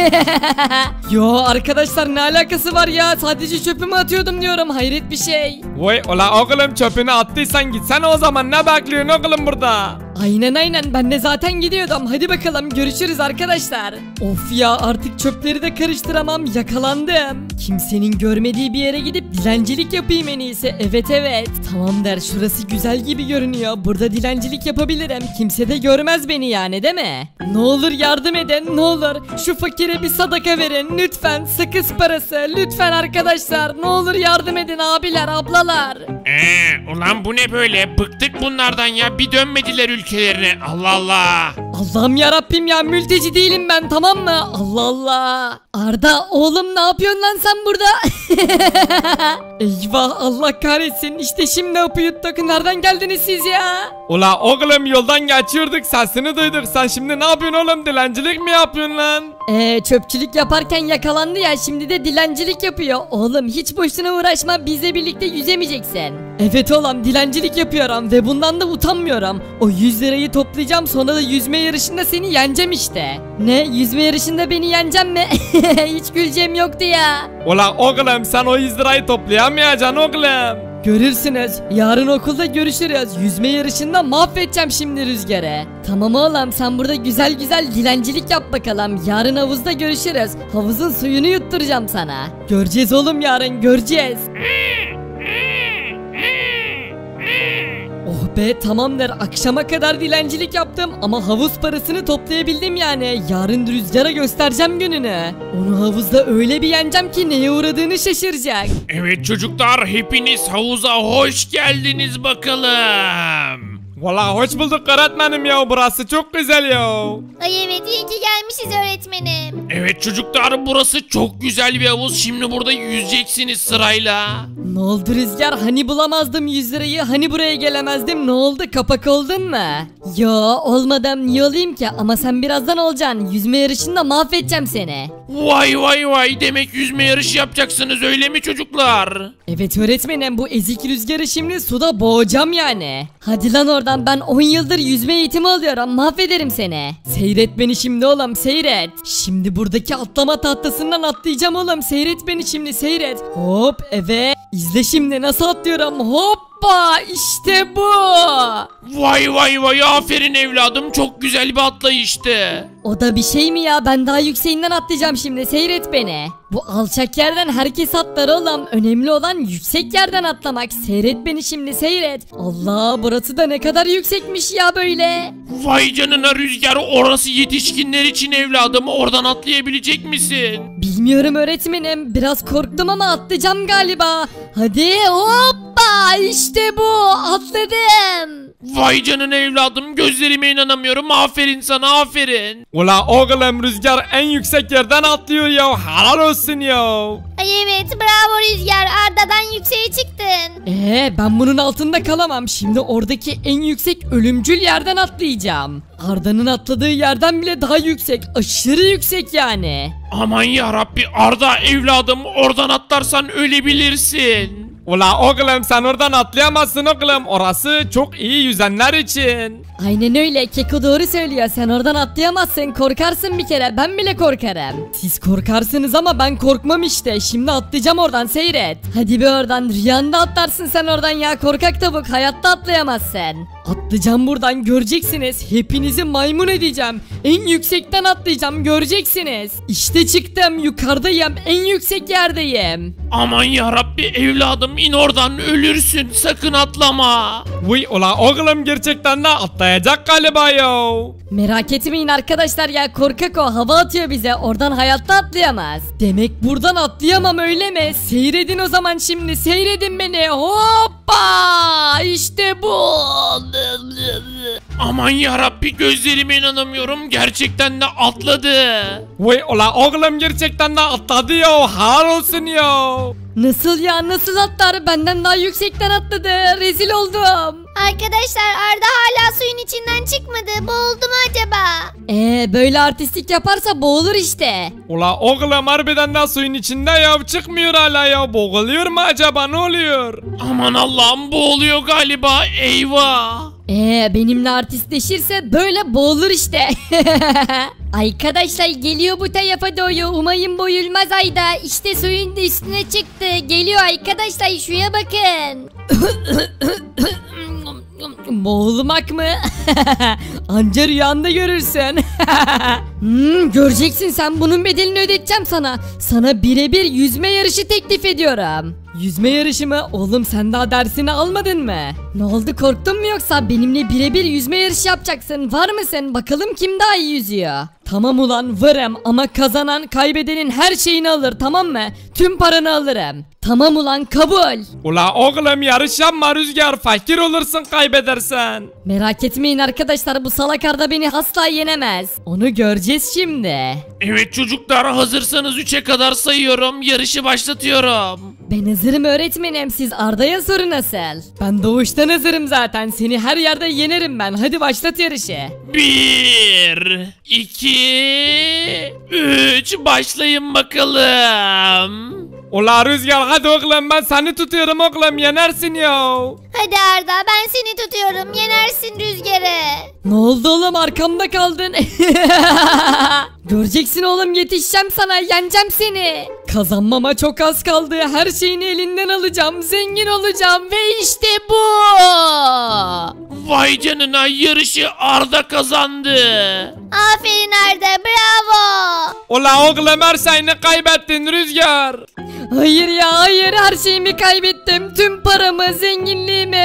Yo arkadaşlar ne alakası var ya, sadece çöpümü atıyordum diyorum, hayret bir şey. Vay ula oğlum çöpünü attıysan gitsene o zaman, ne bekliyorsun oğlum burada? Aynen aynen, ben de zaten gidiyordum. Hadi bakalım görüşürüz arkadaşlar. Of ya artık çöpleri de karıştıramam, yakalandım. Kimsenin görmediği bir yere gidip dilencilik yapayım en iyisi. Evet evet tamam der, şurası güzel gibi görünüyor. Burada dilencilik yapabilirim, kimse de görmez beni yani, değil mi? Ne olur yardım edin, ne olur şu fakire bir sadaka verin lütfen, sakız parası lütfen arkadaşlar, ne olur yardım edin abiler ablalar. Eee ulan bu ne böyle? Bıktık bunlardan ya, bir dönmediler ülkelerine. Allah Allah. Allah'ım yarabbim ya, mülteci değilim ben tamam mı? Allah Allah. Arda oğlum ne yapıyorsun lan sen burada? Eyvah Allah kahretsin, işte şimdi hapı yuttuk. Nereden geldiniz siz ya? Ula oğlum yoldan geçiyorduk, sesini duyduk, sen şimdi ne yapıyorsun oğlum, dilencilik mi yapıyorsun lan? Eee çöpçülük yaparken yakalandı ya, şimdi de dilencilik yapıyor. Oğlum hiç boşuna uğraşma, bizle birlikte yüzemeyeceksin. Evet oğlum, dilencilik yapıyorum ve bundan da utanmıyorum. O yüz lirayı toplayacağım, sonra da yüzme yarışında seni yeneceğim işte. Ne, yüzme yarışında beni yeneceksin mi? Hiç güleceğim yoktu ya. Ula oğlum sen o yüz lirayı toplayamayacaksın oğlum. Görürsünüz, yarın okulda görüşürüz. Yüzme yarışında mahvedeceğim şimdi Rüzgar'ı. Tamam oğlum sen burada güzel güzel dilencilik yap bakalım. Yarın havuzda görüşürüz. Havuzun suyunu yutturacağım sana. Göreceğiz oğlum, yarın göreceğiz. Oh be tamamdır, akşama kadar dilencilik yaptım ama havuz parasını toplayabildim yani. Yarın Rüzgar'a göstereceğim gününü. Onu havuzda öyle bir yeneceğim ki neye uğradığını şaşıracak. Evet çocuklar, hepiniz havuza hoş geldiniz bakalım. Valla hoş bulduk öğretmenim ya, burası çok güzel ya. Ay evet, iyi ki gelmişiz öğretmenim. Evet çocuklar, burası çok güzel bir havuz. Şimdi burada yüzeceksiniz sırayla. Ne oldu Rüzgar, hani bulamazdım yüz lirayı, hani buraya gelemezdim, ne oldu, kapak oldun mu? Yo olmadım, niye olayım ki, ama sen birazdan olacaksın. Yüzme yarışında mahvedeceğim seni. Vay vay vay, demek yüzme yarışı yapacaksınız öyle mi çocuklar? Evet öğretmenim, bu ezik Rüzgar'ı şimdi suda boğacağım yani. Hadi lan oradan, ben on yıldır yüzme eğitimi alıyorum, mahvederim seni. Seyret beni şimdi oğlum, seyret. Şimdi buradaki atlama tahtasından atlayacağım oğlum, seyret beni şimdi, seyret. Hop evet, izle şimdi nasıl atlıyorum, hoppa işte bu. Vay vay vay, aferin evladım, çok güzel bir atlayıştı. O da bir şey mi ya, ben daha yükseğinden atlayacağım şimdi, seyret beni. Bu alçak yerden herkes atlar oğlum, önemli olan yüksek yerden atlamak. Seyret beni şimdi, seyret. Allah, burası da ne kadar yüksekmiş ya böyle. Vay canına Rüzgar, orası yetişkinler için evladım, oradan atlayabilecek misin? Bilmiyorum öğretmenim, biraz korktum ama atlayacağım galiba. Hadi hoppa, işte bu, atladım. Vay canına evladım, gözlerime inanamıyorum. Aferin sana, aferin. Ula oğlum Rüzgar en yüksek yerden atlıyor ya. Helal olsun ya. Ay evet bravo Rüzgar, Arda'dan yükseğe çıktın. Ee ben bunun altında kalamam. Şimdi oradaki en yüksek ölümcül yerden atlayacağım. Arda'nın atladığı yerden bile daha yüksek. Aşırı yüksek yani. Aman yarabbi Arda evladım, oradan atlarsan ölebilirsin. Ula oğlum sen oradan atlayamazsın oğlum. Orası çok iyi yüzenler için. Aynen öyle, Keko doğru söylüyor. Sen oradan atlayamazsın, korkarsın bir kere. Ben bile korkarım. Siz korkarsınız ama ben korkmam işte. Şimdi atlayacağım oradan, seyret. Hadi bir oradan, rüyanda atlarsın sen oradan ya, korkak tavuk. Hayatta atlayamazsın. Atlayacağım buradan, göreceksiniz. Hepinizi maymun edeceğim. En yüksekten atlayacağım, göreceksiniz. İşte çıktım, yukarıdayım, en yüksek yerdeyim. Aman yarabbi evladım, in oradan, ölürsün, sakın atlama. Vay ula oğlum gerçekten de atlayacak galiba ya. Merak etmeyin arkadaşlar ya, korkak o, hava atıyor bize, oradan hayatta atlayamaz. Demek buradan atlayamam öyle mi? Seyredin o zaman, şimdi seyredin beni. Hoppa, işte bu. Aman yarabbi gözlerime inanamıyorum, gerçekten de atladı. Vay ula oğlum gerçekten de atladı ya. Helal olsun ya. Nasıl ya, nasıl atlar? Benden daha yüksekten atladı, rezil oldum. Arkadaşlar Arda hala suyun içinden çıkmadı. Boğuldu mu acaba? Eee böyle artistlik yaparsa boğulur işte. Ula oğlum harbiden de suyun içinde ya, çıkmıyor hala ya. Boğuluyor mu acaba, ne oluyor? Aman Allah'ım, boğuluyor galiba, eyvah. Eee benimle artistleşirse böyle boğulur işte. Arkadaşlar geliyor bu tarafa doğru, umayım boyulmaz Ayda. İşte suyun da üstüne çıktı, geliyor arkadaşlar, şuraya bakın. Boğulmak mı? Anca rüyanda görürsün. hmm, göreceksin sen, bunun bedelini ödeteceğim sana. Sana birebir yüzme yarışı teklif ediyorum. Yüzme yarışı mı? Oğlum sen daha dersini almadın mı? Ne oldu, korktun mu yoksa? Benimle birebir yüzme yarışı yapacaksın. Var mısın? Bakalım kim daha iyi yüzüyor. Tamam ulan varım ama kazanan kaybedenin her şeyini alır, tamam mı? Tüm paranı alırım. Tamam ulan, kabul. Ula oğlum yarış yapma Rüzgar, fakir olursun kaybedersen. Merak etmeyin arkadaşlar, bu salak Arda beni asla yenemez. Onu göreceğiz şimdi. Evet çocuklar, hazırsanız üçe kadar sayıyorum, yarışı başlatıyorum. Ben hazırım öğretmenim, siz Arda'ya sorun nasıl? Ben doğuştan hazırım zaten, seni her yerde yenerim ben. Hadi başlat yarışı. Bir, iki, üç, başlayın bakalım. Ula Rüzgar hadi oğlum, ben seni tutuyorum oğlum, yenersin ya. Hadi Arda, ben seni tutuyorum. Yenersin Rüzgar'ı. Ne oldu oğlum, arkamda kaldın. Göreceksin oğlum, yetişeceğim sana, yeneceğim seni. Kazanmama çok az kaldı, her şeyini elinden alacağım, zengin olacağım ve işte bu. Vay canına, yarışı Arda kazandı. Aferin Arda, bravo. Ula oğlum her şeyini kaybettin Rüzgar. Hayır ya hayır, her şeyimi kaybettim, tüm paramı, zenginliğimi.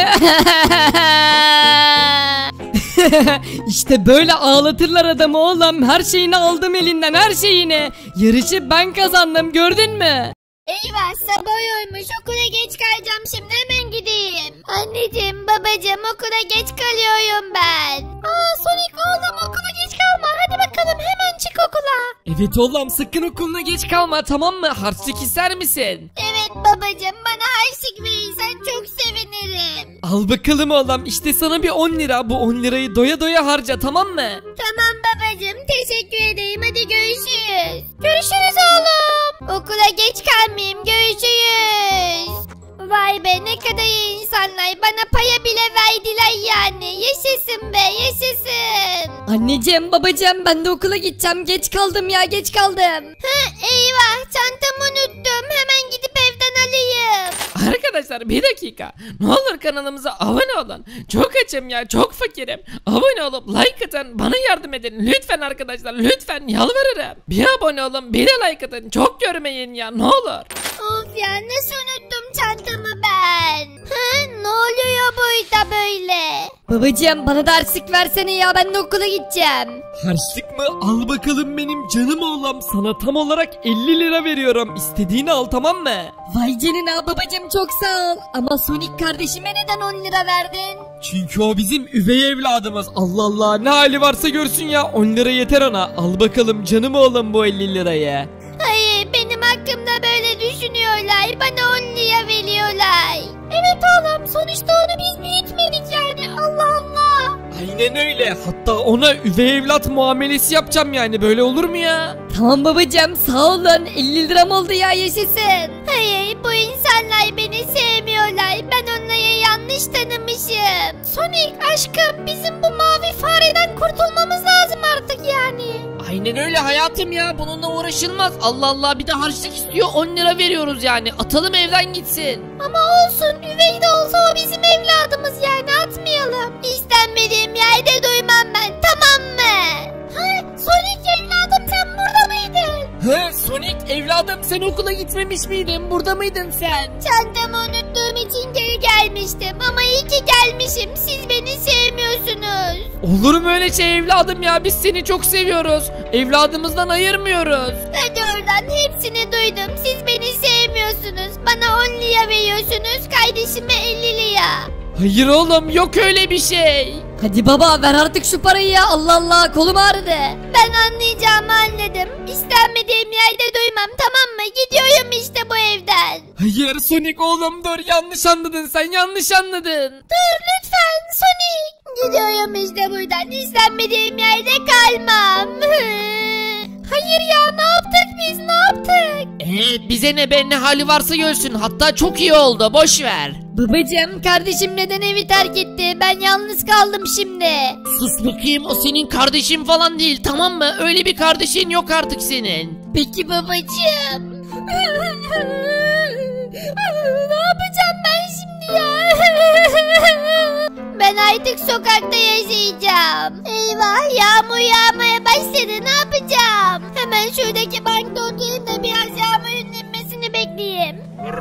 İşte böyle ağlatırlar adamı oğlum, her şeyini aldım elinden, her şeyini. Yarışı ben kazandım, gördün mü? Eyvah, sabah olmuş, okula geç kalacağım, şimdi hemen gideyim. Anneciğim, babacığım, okula geç kalıyorum ben. Aa Sonic oğlum, okula geç kalma, hadi bakalım hemen çık okula. Evet oğlum, sakın okuluna geç kalma, tamam mı? Harçlık ister misin? Evet babacığım, bana harçlık verirsen çok sevinirim. Al bakalım oğlum, işte sana bir on lira, bu on lirayı doya doya harca, tamam mı? Tamam babacığım, teşekkür ederim, hadi görüşürüz. Görüşürüz oğlum. Okula geç kalmayayım, görüşürüz. Vay be, ne kadar iyi insanlar, bana paya bile verdiler yani. Yaşasın be, yaşasın. Anneciğim babacığım, ben de okula gideceğim, geç kaldım ya, geç kaldım. Ha, eyvah, çantamı unuttum, hemen gidip evden alayım. Arkadaşlar bir dakika. Ne olur kanalımıza abone olun. Çok açım ya, çok fakirim. Abone olup like atın, bana yardım edin. Lütfen arkadaşlar, lütfen yalvarırım. Bir abone olun, bir de like atın. Çok görmeyin ya, ne olur. Of ya, nasıl unuttum çantamı ben? Ha, ne oluyor burada böyle? Babacığım bana da harçlık versene ya, ben de okula gideceğim. Harçlık mı? Al bakalım benim canım oğlum, sana tam olarak elli lira veriyorum, İstediğini al, tamam mı? Vay canına babacığım, çok sağ ol. Ama Sonic kardeşime neden on lira verdin? Çünkü o bizim üvey evladımız. Allah Allah, ne hali varsa görsün ya. on lira yeter ona. Al bakalım canım oğlum bu elli lirayı. Hayır, benim hakkımda böyle düşünüyorlar. Bana on lira veriyorlar. Evet oğlum, sonuçta onu biz büyütmedik yani. Allah Allah. Aynen öyle. Hatta ona üvey evlat muamelesi yapacağım yani. Böyle olur mu ya? Tamam babacığım, sağ olun. elli liram oldu ya, yaşasın. Hayır, bu insanlar beni sevmiyorlar. Ben onları yanlış tanımışım. Sonic aşkım, bizim bu mavi fareden kurtulmamız lazım artık yani. Aynen öyle hayatım ya, bununla uğraşılmaz. Allah Allah, bir de harçlık istiyor, on lira veriyoruz yani. Atalım evden gitsin. Ama olsun, üvey de olsa o bizim evladımız yani, atmayalım. İstenmediğim yerde duymam ben, tamam mı? Ha, Sonic evladım, sen burada mıydın? He Sonic evladım, sen okula gitmemiş miydin? Burada mıydın sen? Çantamı unuttuğum için geri gelmiştim ama iyi ki gelmişim. Siz beni sevmiyorsunuz. Olur mu öyle şey evladım ya, biz seni çok seviyoruz. Evladımızdan ayırmıyoruz. Hadi oradan, hepsini duydum. Siz beni sevmiyorsunuz. Bana on lira veriyorsunuz, kardeşime elli lira. Hayır oğlum, yok öyle bir şey. Hadi baba, ver artık şu parayı ya. Allah Allah, kolum ağrıdı. Ben anlayacağımı anladım. İstenmediğim yerde duymam, tamam mı? Gidiyorum işte bu evden. Hayır Sonic oğlum dur, yanlış anladın sen, yanlış anladın. Dur lütfen Sonic. Gidiyorum işte buradan. İstenmediğim yerde kalmam. Hayır ya, ne yaptık biz, ne yaptık? Ee, bize ne be, ne hali varsa görsün. Hatta çok iyi oldu, boş ver. Babacığım, kardeşim neden evi terk etti? Ben yalnız kaldım şimdi. Sus bakayım, o senin kardeşin falan değil, tamam mı? Öyle bir kardeşin yok artık senin. Peki babacığım. Ne yapacağım ben şimdi ya? Ben artık sokakta yaşayacağım. Eyvah, yağmur yağmaya başladı, ne yapacağım? Hemen şuradaki bankta oturayım da biraz yağmurun dinmesini bekleyeyim.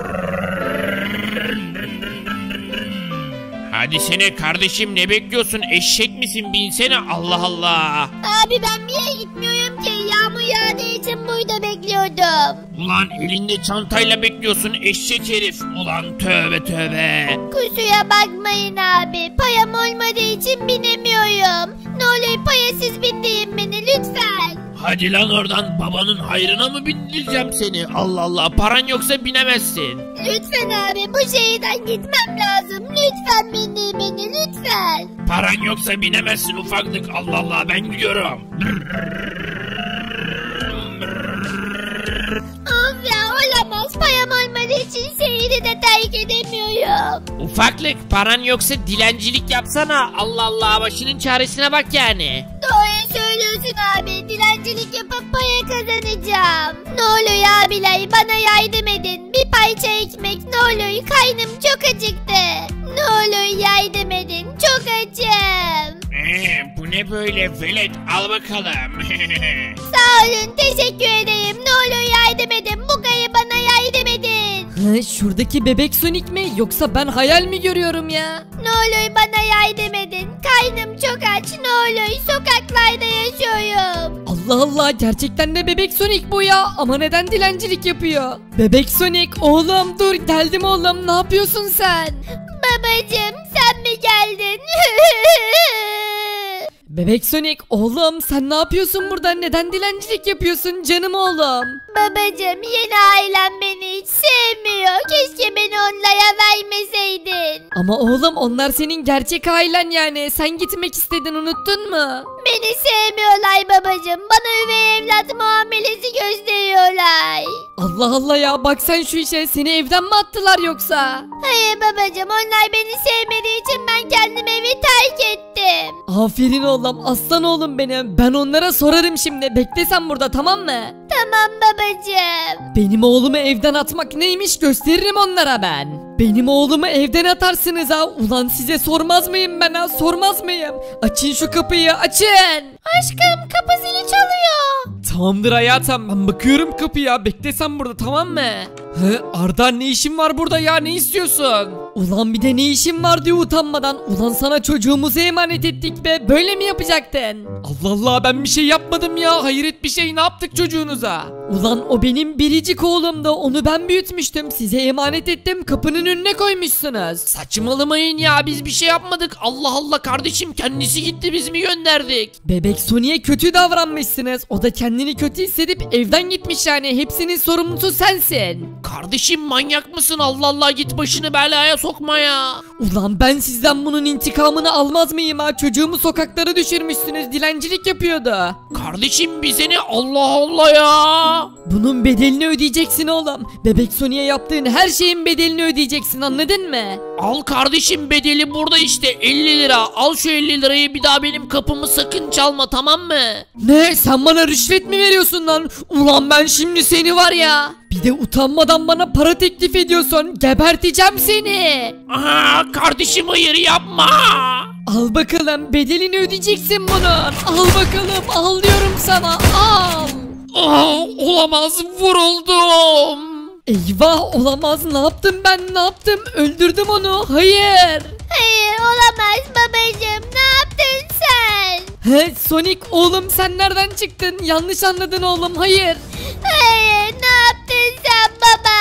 Hadi sene kardeşim, ne bekliyorsun? Eşek misin? Binsene, Allah Allah. Abi ben bir yere gitmiyorum ki. Yağmur yağdığı için burada bekliyordum. Ulan elinde çantayla bekliyorsun eşek herif. Ulan tövbe tövbe. Kusura bakmayın abi. Payam olmadığı için binemiyorum. Ne olur payasız bindireyim beni lütfen. Hadi lan oradan, babanın hayrına mı bindireceğim seni? Allah Allah, paran yoksa binemezsin. Lütfen abi, bu şehirden gitmem lazım. Lütfen bindir beni lütfen. Paran yoksa binemezsin ufaklık, Allah Allah, ben gidiyorum. Of ya, olamaz. Payam olmadığı için şehri de terk edemiyorum. Ufaklık, paran yoksa dilencilik yapsana. Allah Allah, başının çaresine bak yani. Doğru söylüyorsun abi. Dilencilik yapıp para kazanacağım. Ne olur abiler, bana yardım edin. Bir parça ekmek, ne olur, karnım çok acıktı. Ne olur yardım edin, çok açım. Ee, bu ne böyle velet, al bakalım. Sağ olun, teşekkür ederim. Ne olur yardım edin. Bu kayı bana yardım edin. Hı, şuradaki bebek Sonic mi? Yoksa ben hayal mi görüyorum ya? Ne olur bana yardım edin. Karnım çok aç. Ne olur, sokaklarda yaşıyorum. Allah Allah, gerçekten de bebek Sonic bu ya. Ama neden dilencilik yapıyor? Bebek Sonic oğlum, dur geldim oğlum, ne yapıyorsun sen? Babacım, sen mi geldin? Bebek Sonic oğlum, sen ne yapıyorsun burada? Neden dilencilik yapıyorsun canım oğlum? Babacım, yeni ailem beni hiç sevmiyor. Keşke beni onlara vermeseydin. Ama oğlum, onlar senin gerçek ailen yani. Sen gitmek istedin, unuttun mu? Beni sevmiyorlar babacım. Bana üvey evlat muamelesi gösteriyorlar. Allah Allah ya, bak sen şu işe, seni evden mi attılar yoksa? Hayır babacım, onlar beni sevmediği için ben kendim evi terk ettim. Aferin oğlum, aslan oğlum benim. Ben onlara sorarım şimdi. Bekle sen burada, tamam mı? Tamam babacım. Benim oğlumu evden atmak neymiş gösteririm onlara ben. Benim oğlumu evden atarsınız ha. Ulan size sormaz mıyım ben ha? Sormaz mıyım? Açın şu kapıyı, açın. Aşkım, kapı zili çalıyor. Tamamdır hayatım, ben bakıyorum kapıya, bekle sen burada, tamam mı? He, Arda ne işin var burada ya, ne istiyorsun? Ulan bir de ne işin var diyor utanmadan. Ulan sana çocuğumuzu emanet ettik be, böyle mi yapacaktın? Allah Allah, ben bir şey yapmadım ya, hayret bir şey, ne yaptık çocuğunuza? Ulan o benim biricik oğlumdu, onu ben büyütmüştüm, size emanet ettim, kapının önüne koymuşsunuz. Saçmalamayın ya, biz bir şey yapmadık. Allah Allah kardeşim, kendisi gitti, biz mi gönderdik? Bebek Sony'e kötü davranmışsınız, o da kendini kötü hissedip evden gitmiş, yani hepsinin sorumlusu sensin. Kardeşim manyak mısın? Allah Allah, git başını belaya sokma ya. Ulan ben sizden bunun intikamını almaz mıyım ha? Çocuğumu sokaklara düşürmüşsünüz, dilencilik yapıyordu. Kardeşim bize ne? Allah Allah ya. Bunun bedelini ödeyeceksin oğlum. Bebek Sony'e yaptığın her şeyin bedelini ödeyeceksin, anladın mı? Al kardeşim, bedeli burada işte, elli lira. Al şu elli lirayı, bir daha benim kapımı sakın çalma, tamam mı? Ne? Sen bana rüşvet mi veriyorsun lan? Ulan ben şimdi seni var ya. Bir de utanmadan bana para teklif ediyorsun. Geberteceğim seni. Aha, kardeşim hayır yapma. Al bakalım, bedelini ödeyeceksin bunun. Al bakalım, al diyorum sana, al. Aa, olamaz, vuruldum. Eyvah, olamaz, ne yaptım ben, ne yaptım, öldürdüm onu, hayır. Hayır olamaz babacığım, ne yaptın sen? He Sonic oğlum, sen nereden çıktın, yanlış anladın oğlum, hayır. Hayır, ne yaptın sen baba?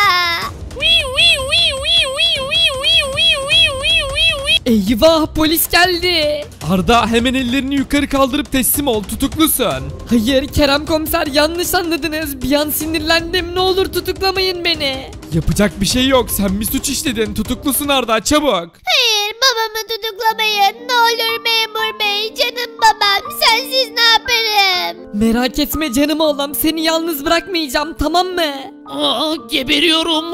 Eyvah, polis geldi. Arda hemen ellerini yukarı kaldırıp teslim ol, tutuklusun. Hayır Kerem komiser, yanlış anladınız, bir an sinirlendim, ne olur tutuklamayın beni. Yapacak bir şey yok, sen bir suç işledin, tutuklusun Arda, çabuk. Hayır, babamı tutuklamayın. Ne olur memur bey, canım babam, sensiz ne yaparım? Merak etme canım oğlum, seni yalnız bırakmayacağım, tamam mı? Aa, geberiyorum.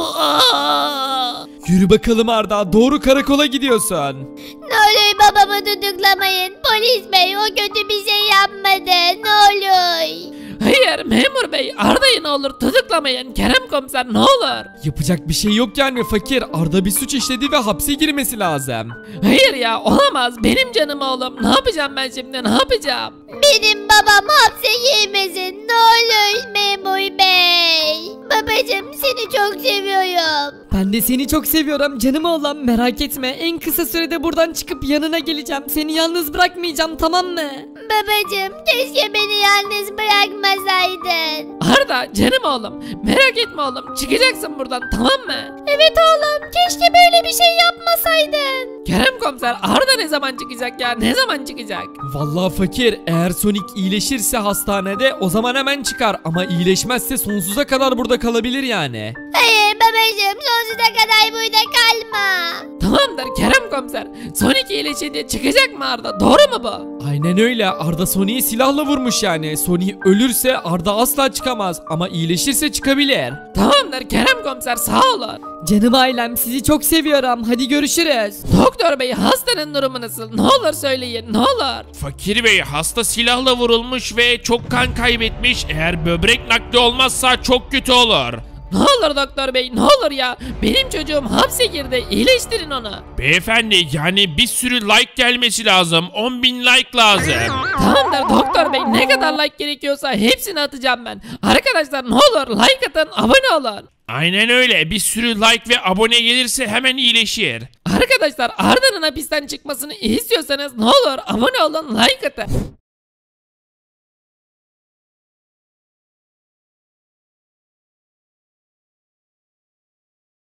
Aa. Yürü bakalım Arda, doğru karakola gidiyorsun. Ne olur babamı tutuklamayın. Polis bey, o kötü bir şey yapmadı. Ne olur. Hayır memur bey, Arda'yı ne olur tutuklamayın. Kerem komiser ne olur. Yapacak bir şey yok yani fakir, Arda bir suç işledi ve hapse girmesi lazım. Hayır ya, olamaz, benim canım oğlum. Ne yapacağım ben şimdi, ne yapacağım? Benim babam hapse girmesin. Ne olur memur bey. Babacım, seni çok seviyorum. Ben de seni çok seviyorum canım oğlum, merak etme, en kısa sürede buradan çıkıp yanına geleceğim, seni yalnız bırakmayacağım, tamam mı? Babacım, keşke beni yalnız bırakmasaydın. Arda canım oğlum, merak etme oğlum, çıkacaksın buradan, tamam mı? Evet oğlum, keşke böyle bir şey yapmasaydın. Kerem komiser, Arda ne zaman çıkacak ya, ne zaman çıkacak? Vallahi fakir, eğer Sonic iyileşirse hastanede o zaman hemen çıkar, ama iyileşmezse sonsuza kadar burada kalabilir yani. Hayır babacım, sonsuza kadar burada kalma. Tamamdır Kerem komiser, Sonic iyileşince çıkacak mı Arda, doğru mu bu? Aynen öyle, Arda Sonic'i silahla vurmuş yani. Sonic ölürse Arda asla çıkamaz, ama iyileşirse çıkabilir. Tamamdır Kerem komiser, sağ olun. Canım ailem, sizi çok seviyorum, hadi görüşürüz. Doktor bey, hastanın durumu nasıl, ne olur söyleyin, ne olur. Fakir bey, hasta silahla vurulmuş ve çok kan kaybetmiş. Eğer böbrek nakli olmazsa çok kötü olur. Ne olur doktor bey, ne olur ya, benim çocuğum hapse girdi, iyileştirin onu. Beyefendi, yani bir sürü like gelmesi lazım. on bin like lazım. Tamamdır doktor bey, ne kadar like gerekiyorsa hepsini atacağım ben. Arkadaşlar ne olur like atın, abone olun. Aynen öyle, bir sürü like ve abone gelirse hemen iyileşir. Arkadaşlar Arda'nın hapisten çıkmasını istiyorsanız ne olur abone olun, like atın.